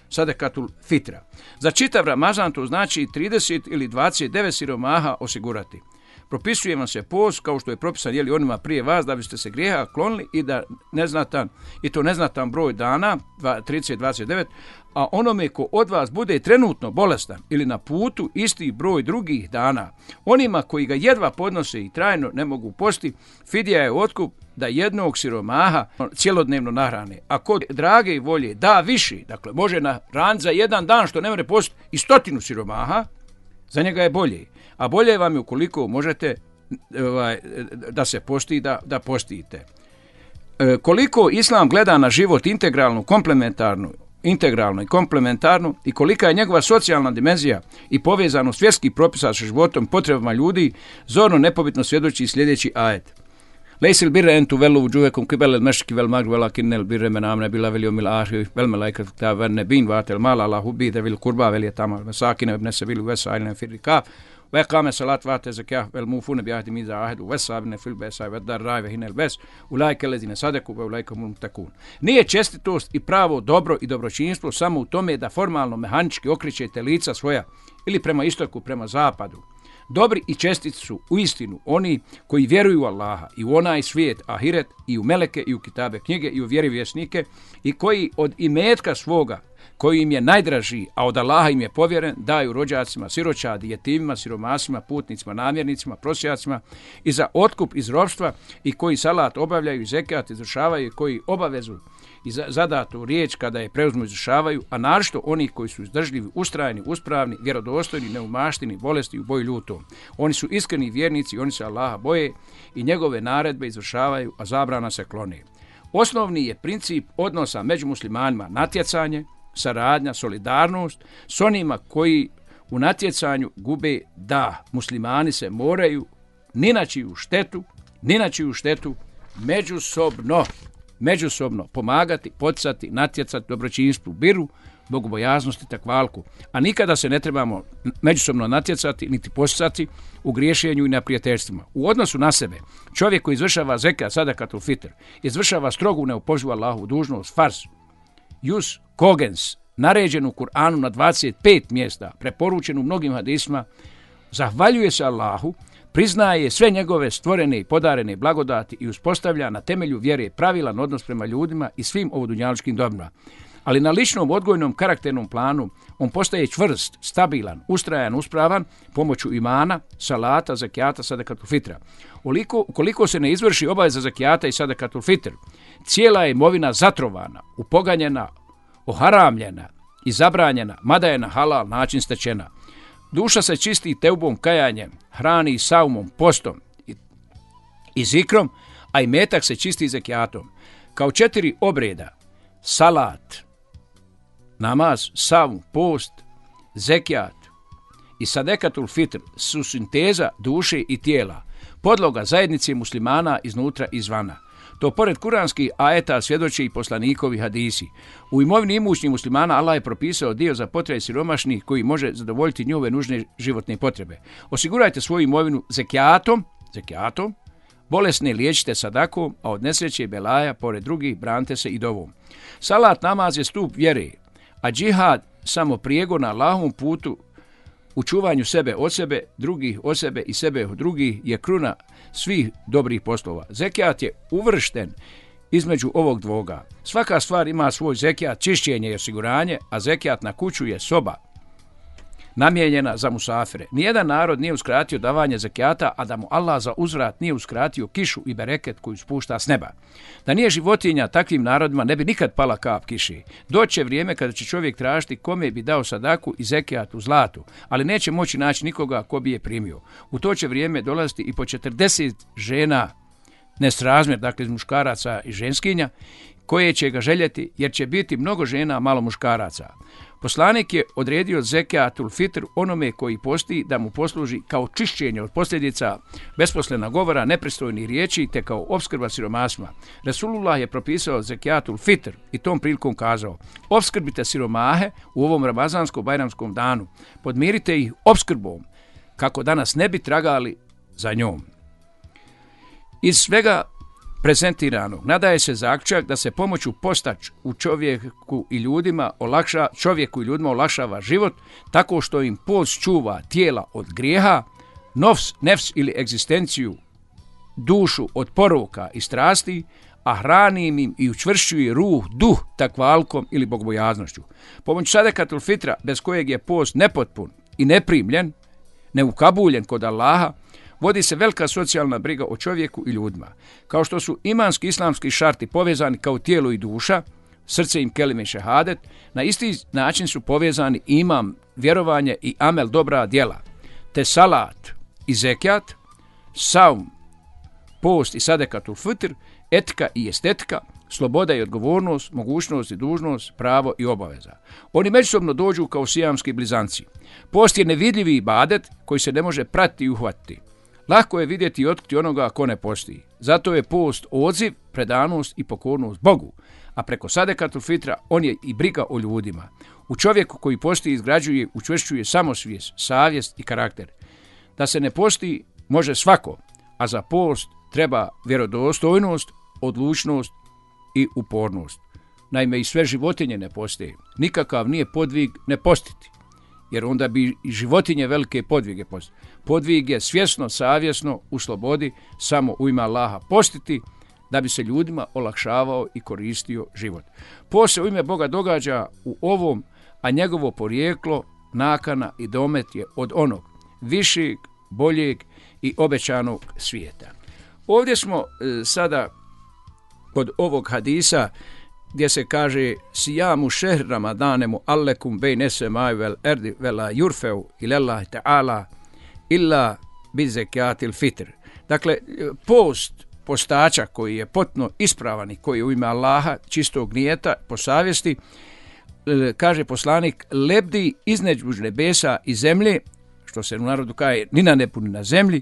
sadekatul fitra. Za čitav Ramazan to znači 30 ili 29 siromaha osigurati. Propisuje vam se post kao što je propisan onima prije vas da biste se grijeha klonili i da neznatan broj dana, 30-29, a onome ko od vas bude trenutno bolestan ili na putu isti broj drugih dana, onima koji ga jedva podnose i trajno ne mogu posti, fidija je otkup da jednog siromaha cjelodnevno nahrane. A kod drage i volje da viši, dakle može nahraniti za jedan dan što ne može postiti i 100 siromaha, za njega je bolje. A bolje vam je ukoliko možete da se posti, da postite. Koliko Islam gleda na život integralno i komplementarno i kolika je njegova socijalna dimenzija i povezanost svjetskih propisa sa životom potrebama ljudi, zorno nepobitno svjedoči sljedeći ajet. Lejsil birre entu velu vujuhekum kibelel meški vel magri velakinnel birre men amne bila vel yomil ahir vel melaikat kitav vel nebin vatel mal ala hubide vel kurba vel yetama mesakine ibn sebil vesailin fil rikab ve qame salat vate zakah vel mufune bi ahdi miza ahd vesabne fil besa ve darrai ve hinel bes ulaika allazina sadaku ve ulaika hum muttaqun. Nije čestitost i pravo dobro i dobročinstvo samo u tome da formalno mehanički okrećete lica svoja ili prema istoku, prema zapadu. Dobri i čestiti su uistinu oni koji vjeruju u Allaha i u onaj svijet, ahiret, i u meleke, i u kitabe knjige, i u vjerovjesnike, i koji od imetka svoga, koji im je najdraži, a od Allaha im je povjeren, daju rođacima, siročadi, jetimima, siromasima, putnicima, namjernicima, prosjacima i za otkup iz ropstva, i koji salat obavljaju, zekat izvršavaju, i koji obavezu i zadatu riječ kada je preuzmu izvršavaju, a naročito oni koji su izdržljivi, ustrajni, uspravni, vjerodostojni, neumaštini, bolesti u boju ljutom. Oni su iskreni vjernici, oni se Allaha boje i njegove naredbe izvršavaju, a zabrana se klone. Osnovni je princip odnosa među muslimanima natjecanje, saradnja, solidarnost s onima koji u natjecanju gube, da muslimani se moraju ni na čiju štetu međusobno pomagati, poticati, natjecati, dobročinstvu, biru, bogobojaznosti, takvalku. A nikada se ne trebamo međusobno natjecati, niti posticati u griješenju i neprijateljstvima. U odnosu na sebe, čovjek koji izvršava zekat, sadakatul fitr, izvršava strogu neopozivu Allahovu dužnost, fars, jus kogens, naređenu u Kur'anu na 25 mjesta, preporučenu u mnogim hadisma, zahvaljuje se Allahu, priznaje sve njegove stvorene i podarene blagodati i uspostavlja na temelju vjere pravilan odnos prema ljudima i svim ovodunjalučkim dobrima. Ali na ličnom odgojnom karakternom planu on postaje čvrst, stabilan, ustrajan, uspravan pomoću imana, salata, zakijata, sadakatul fitra. Ukoliko se ne izvrši obaveza zakijata i sadakatul fitr, cijela je imovina zatrovana, upoganjena, oharamljena i zabranjena, mada je na halal način stečena. Duša se čisti teubom, kajanjem, hrani saumom, postom i zikrom, a imetak se čisti zekijatom. Kao 4 obreda, salat, namaz, saum, post, zekijat i sadekatul fitr su sinteza duše i tijela, podloga zajednice muslimana iznutra i izvana. To pored kuranskih ajeta svjedoče i poslanikovi hadisi. U imovini imućnih muslimana Allah je propisao dio za potrebe siromašnih koji može zadovoljiti njihove nužne životne potrebe. Osigurajte svoju imovinu zekijatom, bolesne liječite sadakom, a od nesreće i belaja pored drugih branite se i dovom. Salat, namaz je stup vjere, a džihad samo prijego na Allahovom putu u čuvanju sebe od sebe, drugih od sebe i sebe od drugih je kruna svih dobrih poslova. Zekijat je uvršten između ovog dvoga. Svaka stvar ima svoj zekijat, čišćenje i osiguranje, a zekijat na kuću je soba namijenjena za musafire. Nijedan narod nije uskratio davanje zekijata, a da mu Allah za uzvrat nije uskratio kišu i bereket koju spušta s neba. Da nije životinja, takvim narodima ne bi nikad pala kap kiši. Doće vrijeme kada će čovjek tražiti kome bi dao sadaku i zekijat u zlatu, ali neće moći naći nikoga ko bi je primio. U to će vrijeme dolaziti i po 40 žena nesrazmjer, dakle iz muškaraca i ženskinja, koje će ga željeti, jer će biti mnogo žena, a malo muškaraca. Poslanik je odredio zekatul fitr onome koji posti da mu posluži kao čišćenje od posljedica besposlena govora, nepristojnih riječi, te kao opskrba siromasima. Resulullah je propisao zekatul fitr i tom prilikom kazao: opskrbite siromahe u ovom ramazanskom bajramskom danu, podmirite ih opskrbom, kako danas ne bi tragali za njom. Iz svega prezentiranog nadaje se zaključak da se pomoću posta u čovjeku i ljudima olakšava život tako što im post čuva tijela od grijeha, nefs ili egzistenciju, dušu od poroka i strasti, a hrani im i učvršćuje duh takvalkom ili bogobojaznošću. Pomoću sadekatul fitra, bez kojeg je post nepotpun i neprimljen, neukabuljen kod Allaha, vodi se velika socijalna briga o čovjeku i ljudima. Kao što su imanski islamski šarti povezani kao tijelo i duša, srce im kelime šehadet, na isti način su povezani imam, vjerovanje i amel dobra djela, te salat i zekjat, saum, post i sadekatul fitr, etika i estetika, sloboda i odgovornost, mogućnost i dužnost, pravo i obaveza. Oni međusobno dođu kao sijamski blizanci. Post je nevidljivi ibadet koji se ne može pratiti i uhvatiti. Lako je vidjeti i otkriti onoga ko ne posti. Zato je post odziv, predanost i pokornost Bogu, a preko sadekatul fitra on je i briga o ljudima. U čovjeku koji posti izgrađuje, učvršćuje samosvijest, savjest i karakter. Da se ne posti može svako, a za post treba vjerodostojnost, odlučnost i upornost. Naime, i sve životinje ne poste. Nikakav nije podvig ne postiti, jer onda bi i životinje velike podvige postiti. Podvig je svjesno, savjesno, u slobodi, samo u ime Allaha postiti, da bi se ljudima olakšavao i koristio život. Post se u ime Boga događa u ovom, a njegovo porijeklo, nakana i domet je od onog višeg, boljeg i obećanog svijeta. Ovdje smo sada kod ovog hadisa gdje se kaže sijamu šehr ramadanemu allekum bejne semaj vel erdi vela jurfeu ilallahi ta'ala illa bi zekatil fitr. Dakle, post postača koji je potpuno ispravan i koji je u ime Allaha čistog nijeta po savjesti, kaže poslanik, lebdi između nebesa i zemlje, što se u narodu kaže ni na nebu ni na zemlji,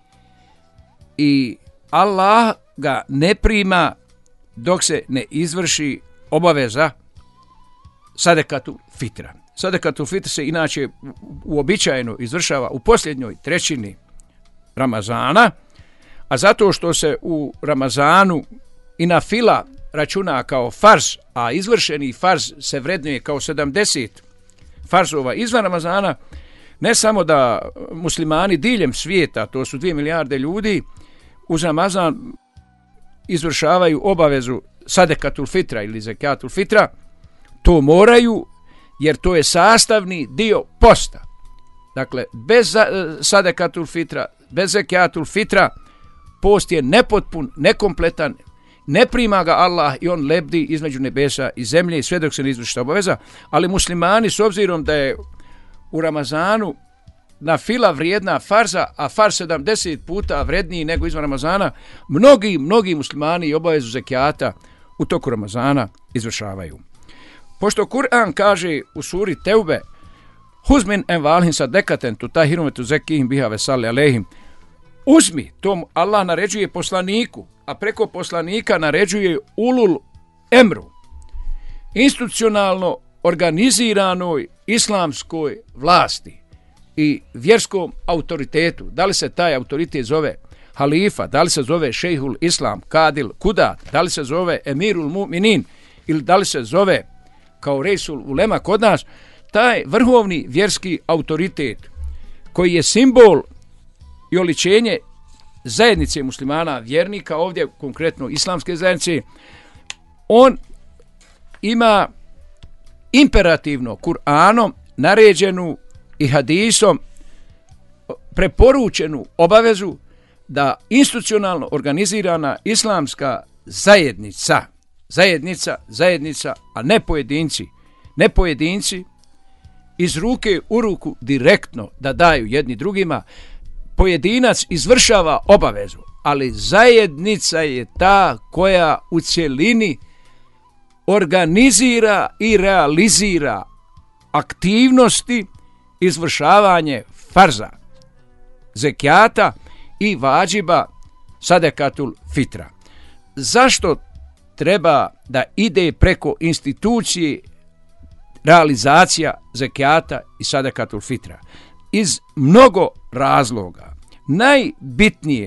i Allah ga ne prima dok se ne izvrši obaveza sadekatul fitra. Sadekatul fitra se inače uobičajeno izvršava u posljednjoj trećini Ramazana, a zato što se u Ramazanu i na fila računa kao farz, a izvršeni farz se vrednuje kao 70 farzova izvan Ramazana, ne samo da muslimani diljem svijeta, to su 2 milijarde ljudi, uz Ramazan izvršavaju obavezu sadekatul fitra ili zekatul fitra, to moraju jer to je sastavni dio posta. Dakle, bez sadekatul fitra, bez zekatul fitra, post je nepotpun, nekompletan, ne prima ga Allah i on lebdi između nebesa i zemlje i sve dok se ne izvrši obaveza, ali muslimani s obzirom da je u Ramazanu na fila vrijedna farza, a farz 70 puta vredniji nego izvan Ramazana, mnogi muslimani i obavezu zekijata u toku Ramazana izvršavaju. Pošto Kur'an kaže u suri Teube huzmin envalhin sadekaten tu tahirum tu zekihim biha vesali alehim, uzmi, to Allah naređuje poslaniku, a preko poslanika naređuje ulul emru, institucionalno organiziranoj islamskoj vlasti i vjerskom autoritetu. Da li se taj autoritet zove halifa, da li se zove šejhul islam, kadil, kudat, da li se zove emirul mu'minin ili da li se zove kao rejsul ulema kod nas, taj vrhovni vjerski autoritet koji je simbol i oličenje zajednice muslimana vjernika, ovdje konkretno islamske zajednice, on ima imperativno Kur'anom naređenu i hadisom preporučenu obavezu da institucionalno organizirana islamska zajednica, a ne pojedinci, iz ruke u ruku direktno da daju jedni drugima, pojedinac izvršava obavezu, ali zajednica je ta koja u cjelini organizira i realizira aktivnosti izvršavanje farza, zekijata i vađiba sadekatul fitra. Zašto treba da ide preko institucije realizacija zekijata i sadekatul fitra? Iz mnogo razloga. Najbitnije je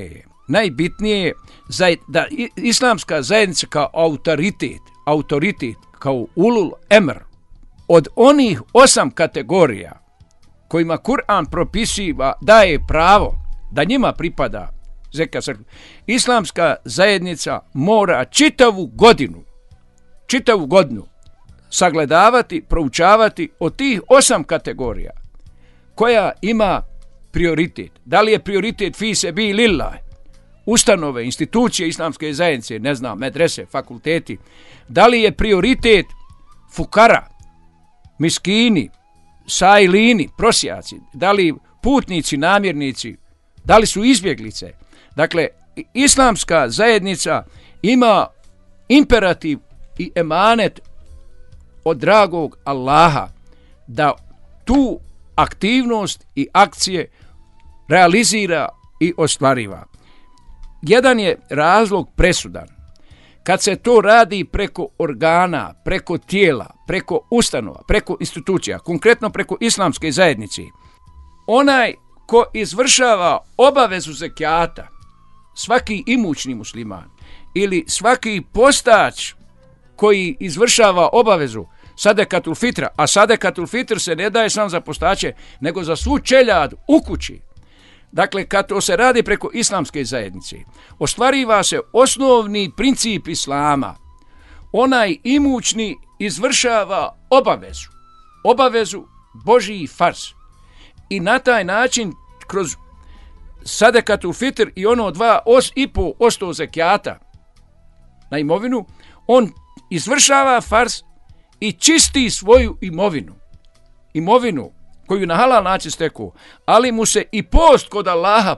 najbitnije je da islamska zajednica kao autoritet, kao ulul emr, od onih 8 kategorija kojima Kur'an propisiva, daje pravo da njima pripada zekat, islamska zajednica mora čitavu godinu sagledavati, proučavati od tih 8 kategorija koja ima prioritet. Da li je prioritet fi sebilillah, ustanove, institucije islamske zajednice, ne znam, medrese, fakulteti, da li je prioritet fukara, miskini, sailini, prosjaci, da li putnici, namjernici, da li su izbjeglice. Dakle, islamska zajednica ima imperativ i emanet od dragog Allaha da tu aktivnost i akcije realizira i ostvariva. Jedan je razlog presudan. Kad se to radi preko organa, preko tijela, preko ustanova, preko institucija, konkretno preko islamske zajednice, onaj ko izvršava obavezu zekijata, svaki imućni musliman ili svaki postač koji izvršava obavezu sadekatul fitra, a sadekatul fitr se ne daje samo za postače, nego za svu čeljad u kući. Dakle, kad to se radi preko islamske zajednice, ostvariva se osnovni princip islama. Onaj imućni izvršava obavezu Božji farz. I na taj način, kroz sadekatul fitr i ono 2,5% zekijata na imovinu, on izvršava farz i čisti svoju imovinu koju na halal način stekao, ali mu se i post kod Allaha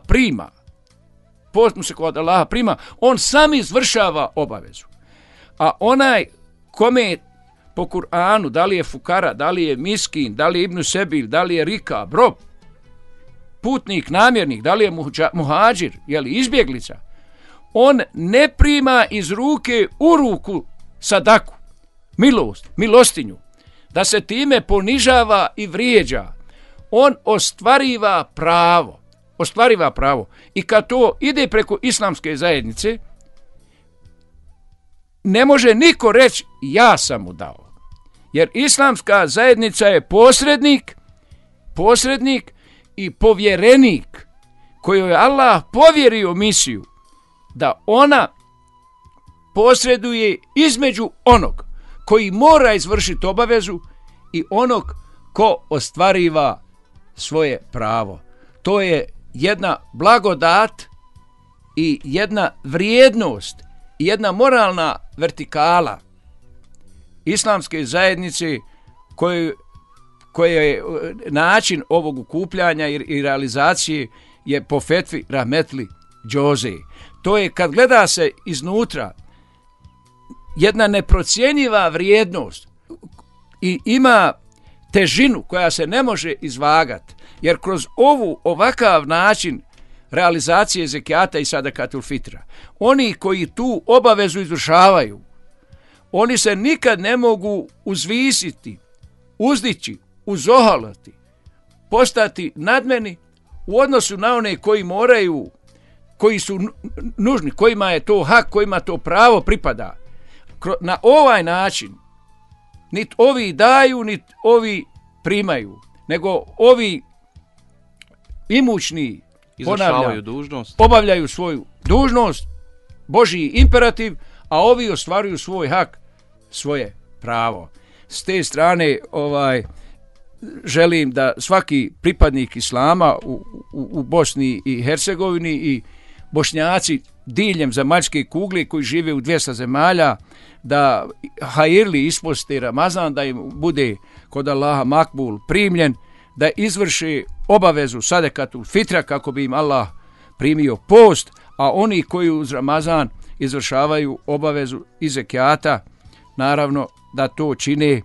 prima, on sam izvršava obavezu. A onaj kome po Kur'anu, da li je fukara, da li je miskin, da li je ibn sebil, da li je rika, rob, putnik, namjernik, da li je muhađir, je li izbjeglica, on ne prima iz ruke u ruku sadaku, milostinju, da se time ponižava i vrijeđa. On ostvariva pravo. I kad to ide preko islamske zajednice, ne može niko reći ja sam mu dao. Jer islamska zajednica je posrednik i povjerenik kojoj je Allah povjerio misiju da ona posreduje između onog koji mora izvršiti obavezu i onog ko ostvariva svoje pravo. To je jedna blagodat i jedna vrijednost i jedna moralna vertikala islamske zajednice koje je način ovog okupljanja i realizacije je po fetvi rahmetli džoze. To je, kad gleda se iznutra, jedna neprocjenjiva vrijednost i ima težinu koja se ne može izvagati, jer kroz ovakav način realizacije zekijata i sadakatul fitra, oni koji tu obavezu izvršavaju, oni se nikad ne mogu uzvisiti, uzdići, uzohalati, postati nadmeni u odnosu na one koji moraju, koji su nužni, kojima je to hak, kojima to pravo pripada. Na ovaj način niti ovi daju, niti ovi primaju, nego ovi imućni obavljaju svoju dužnost, Božji imperativ, a ovi ostvaruju svoj hak, svoje pravo. S te strane želim da svaki pripadnik islama u Bosni i Hercegovini i Bošnjaci diljem zemaljske kugle koji žive u 200 zemalja, da hajirli isposte Ramazan, da im bude kod Allaha makbul primljen, da izvrše obavezu sadekatul fitra kako bi im Allah primio post, a oni koji uz Ramazan izvršavaju obavezu iz zekijata, naravno da to čine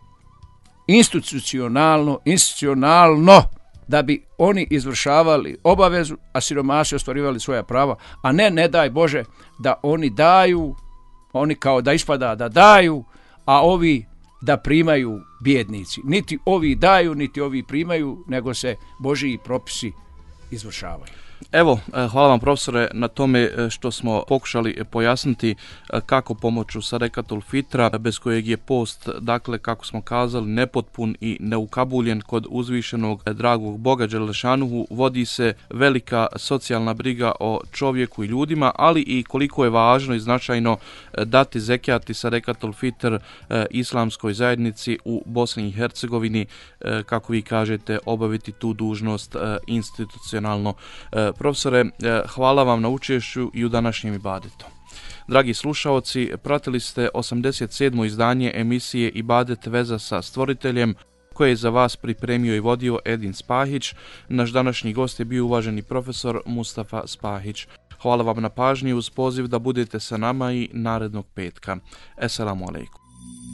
institucionalno, da bi oni izvršavali obavezu, a siromasi ostvarivali svoja prava, a ne daj Bože da oni daju, oni kao da ispada da daju, a ovi da primaju bijednici. Niti ovi daju, niti ovi primaju, nego se Božji propisi izvršavaju. Evo, hvala vam profesore na tome što smo pokušali pojasniti kako pomoću Sadekatul Fitra, bez kojeg je post, dakle, kako smo kazali, nepotpun i neukabuljen kod uzvišenog dragog Boga Đelešanuhu, vodi se velika socijalna briga o čovjeku i ljudima, ali i koliko je važno i značajno dati zekijat i Sadekatul Fitr islamskoj zajednici u Bosni i Hercegovini, kako vi kažete, obaviti tu dužnost institucionalno. Profesore, hvala vam na učešću i u današnjem ibadetu. Dragi slušaoci, pratili ste 87. izdanje emisije Ibadet veza sa stvoriteljem, koje je za vas pripremio i vodio Edin Spahić. Naš današnji gost je bio uvaženi profesor Mustafa Spahić. Hvala vam na pažnji uz poziv da budete sa nama i narednog petka. Esselamu alejkum.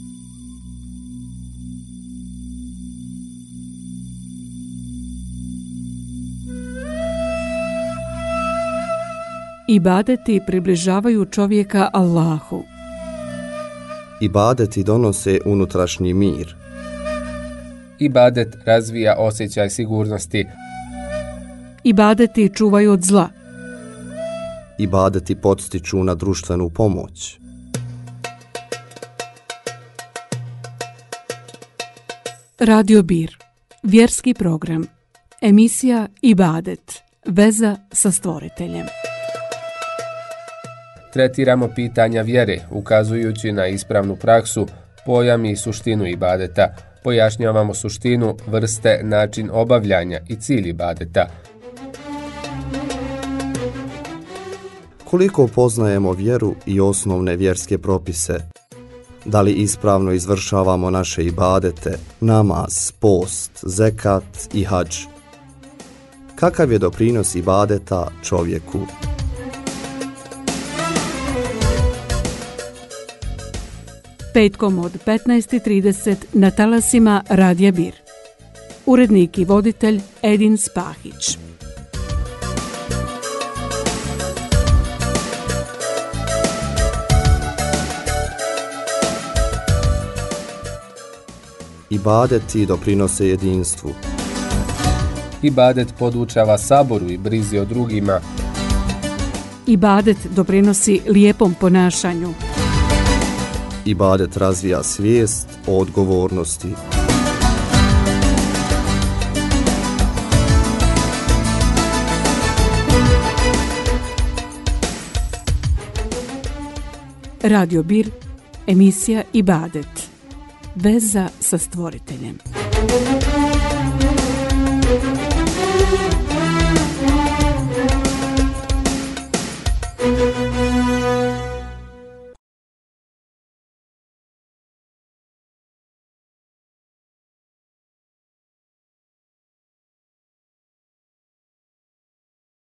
Ibadeti približavaju čovjeka Allahu. Ibadeti donose unutrašnji mir. Ibadet razvija osjećaj sigurnosti. Ibadeti čuvaju od zla. Ibadeti podstiču na društvenu pomoć. Radio Bir, vjerski program, emisija Ibadet, veza sa stvoriteljem. Tretiramo pitanja vjere, ukazujući na ispravnu praksu, pojam i suštinu ibadeta. Pojašnjavamo suštinu, vrste, način obavljanja i cilj ibadeta. Koliko poznajemo vjeru i osnovne vjerske propise? Da li ispravno izvršavamo naše ibadete, namaz, post, zekat i hadž? Kakav je doprinos ibadeta čovjeku? Petkom od 15:30 na talasima Radija Bir. Urednik i voditelj Edin Spahić. Ibadeti doprinose jedinstvu. Ibadet podučava saboru i brizi o drugima. Ibadet doprinosi lijepom ponašanju. Ibadet razvija svijest o odgovornosti. Radio Bir, emisija Ibadet, veza sa stvoriteljem.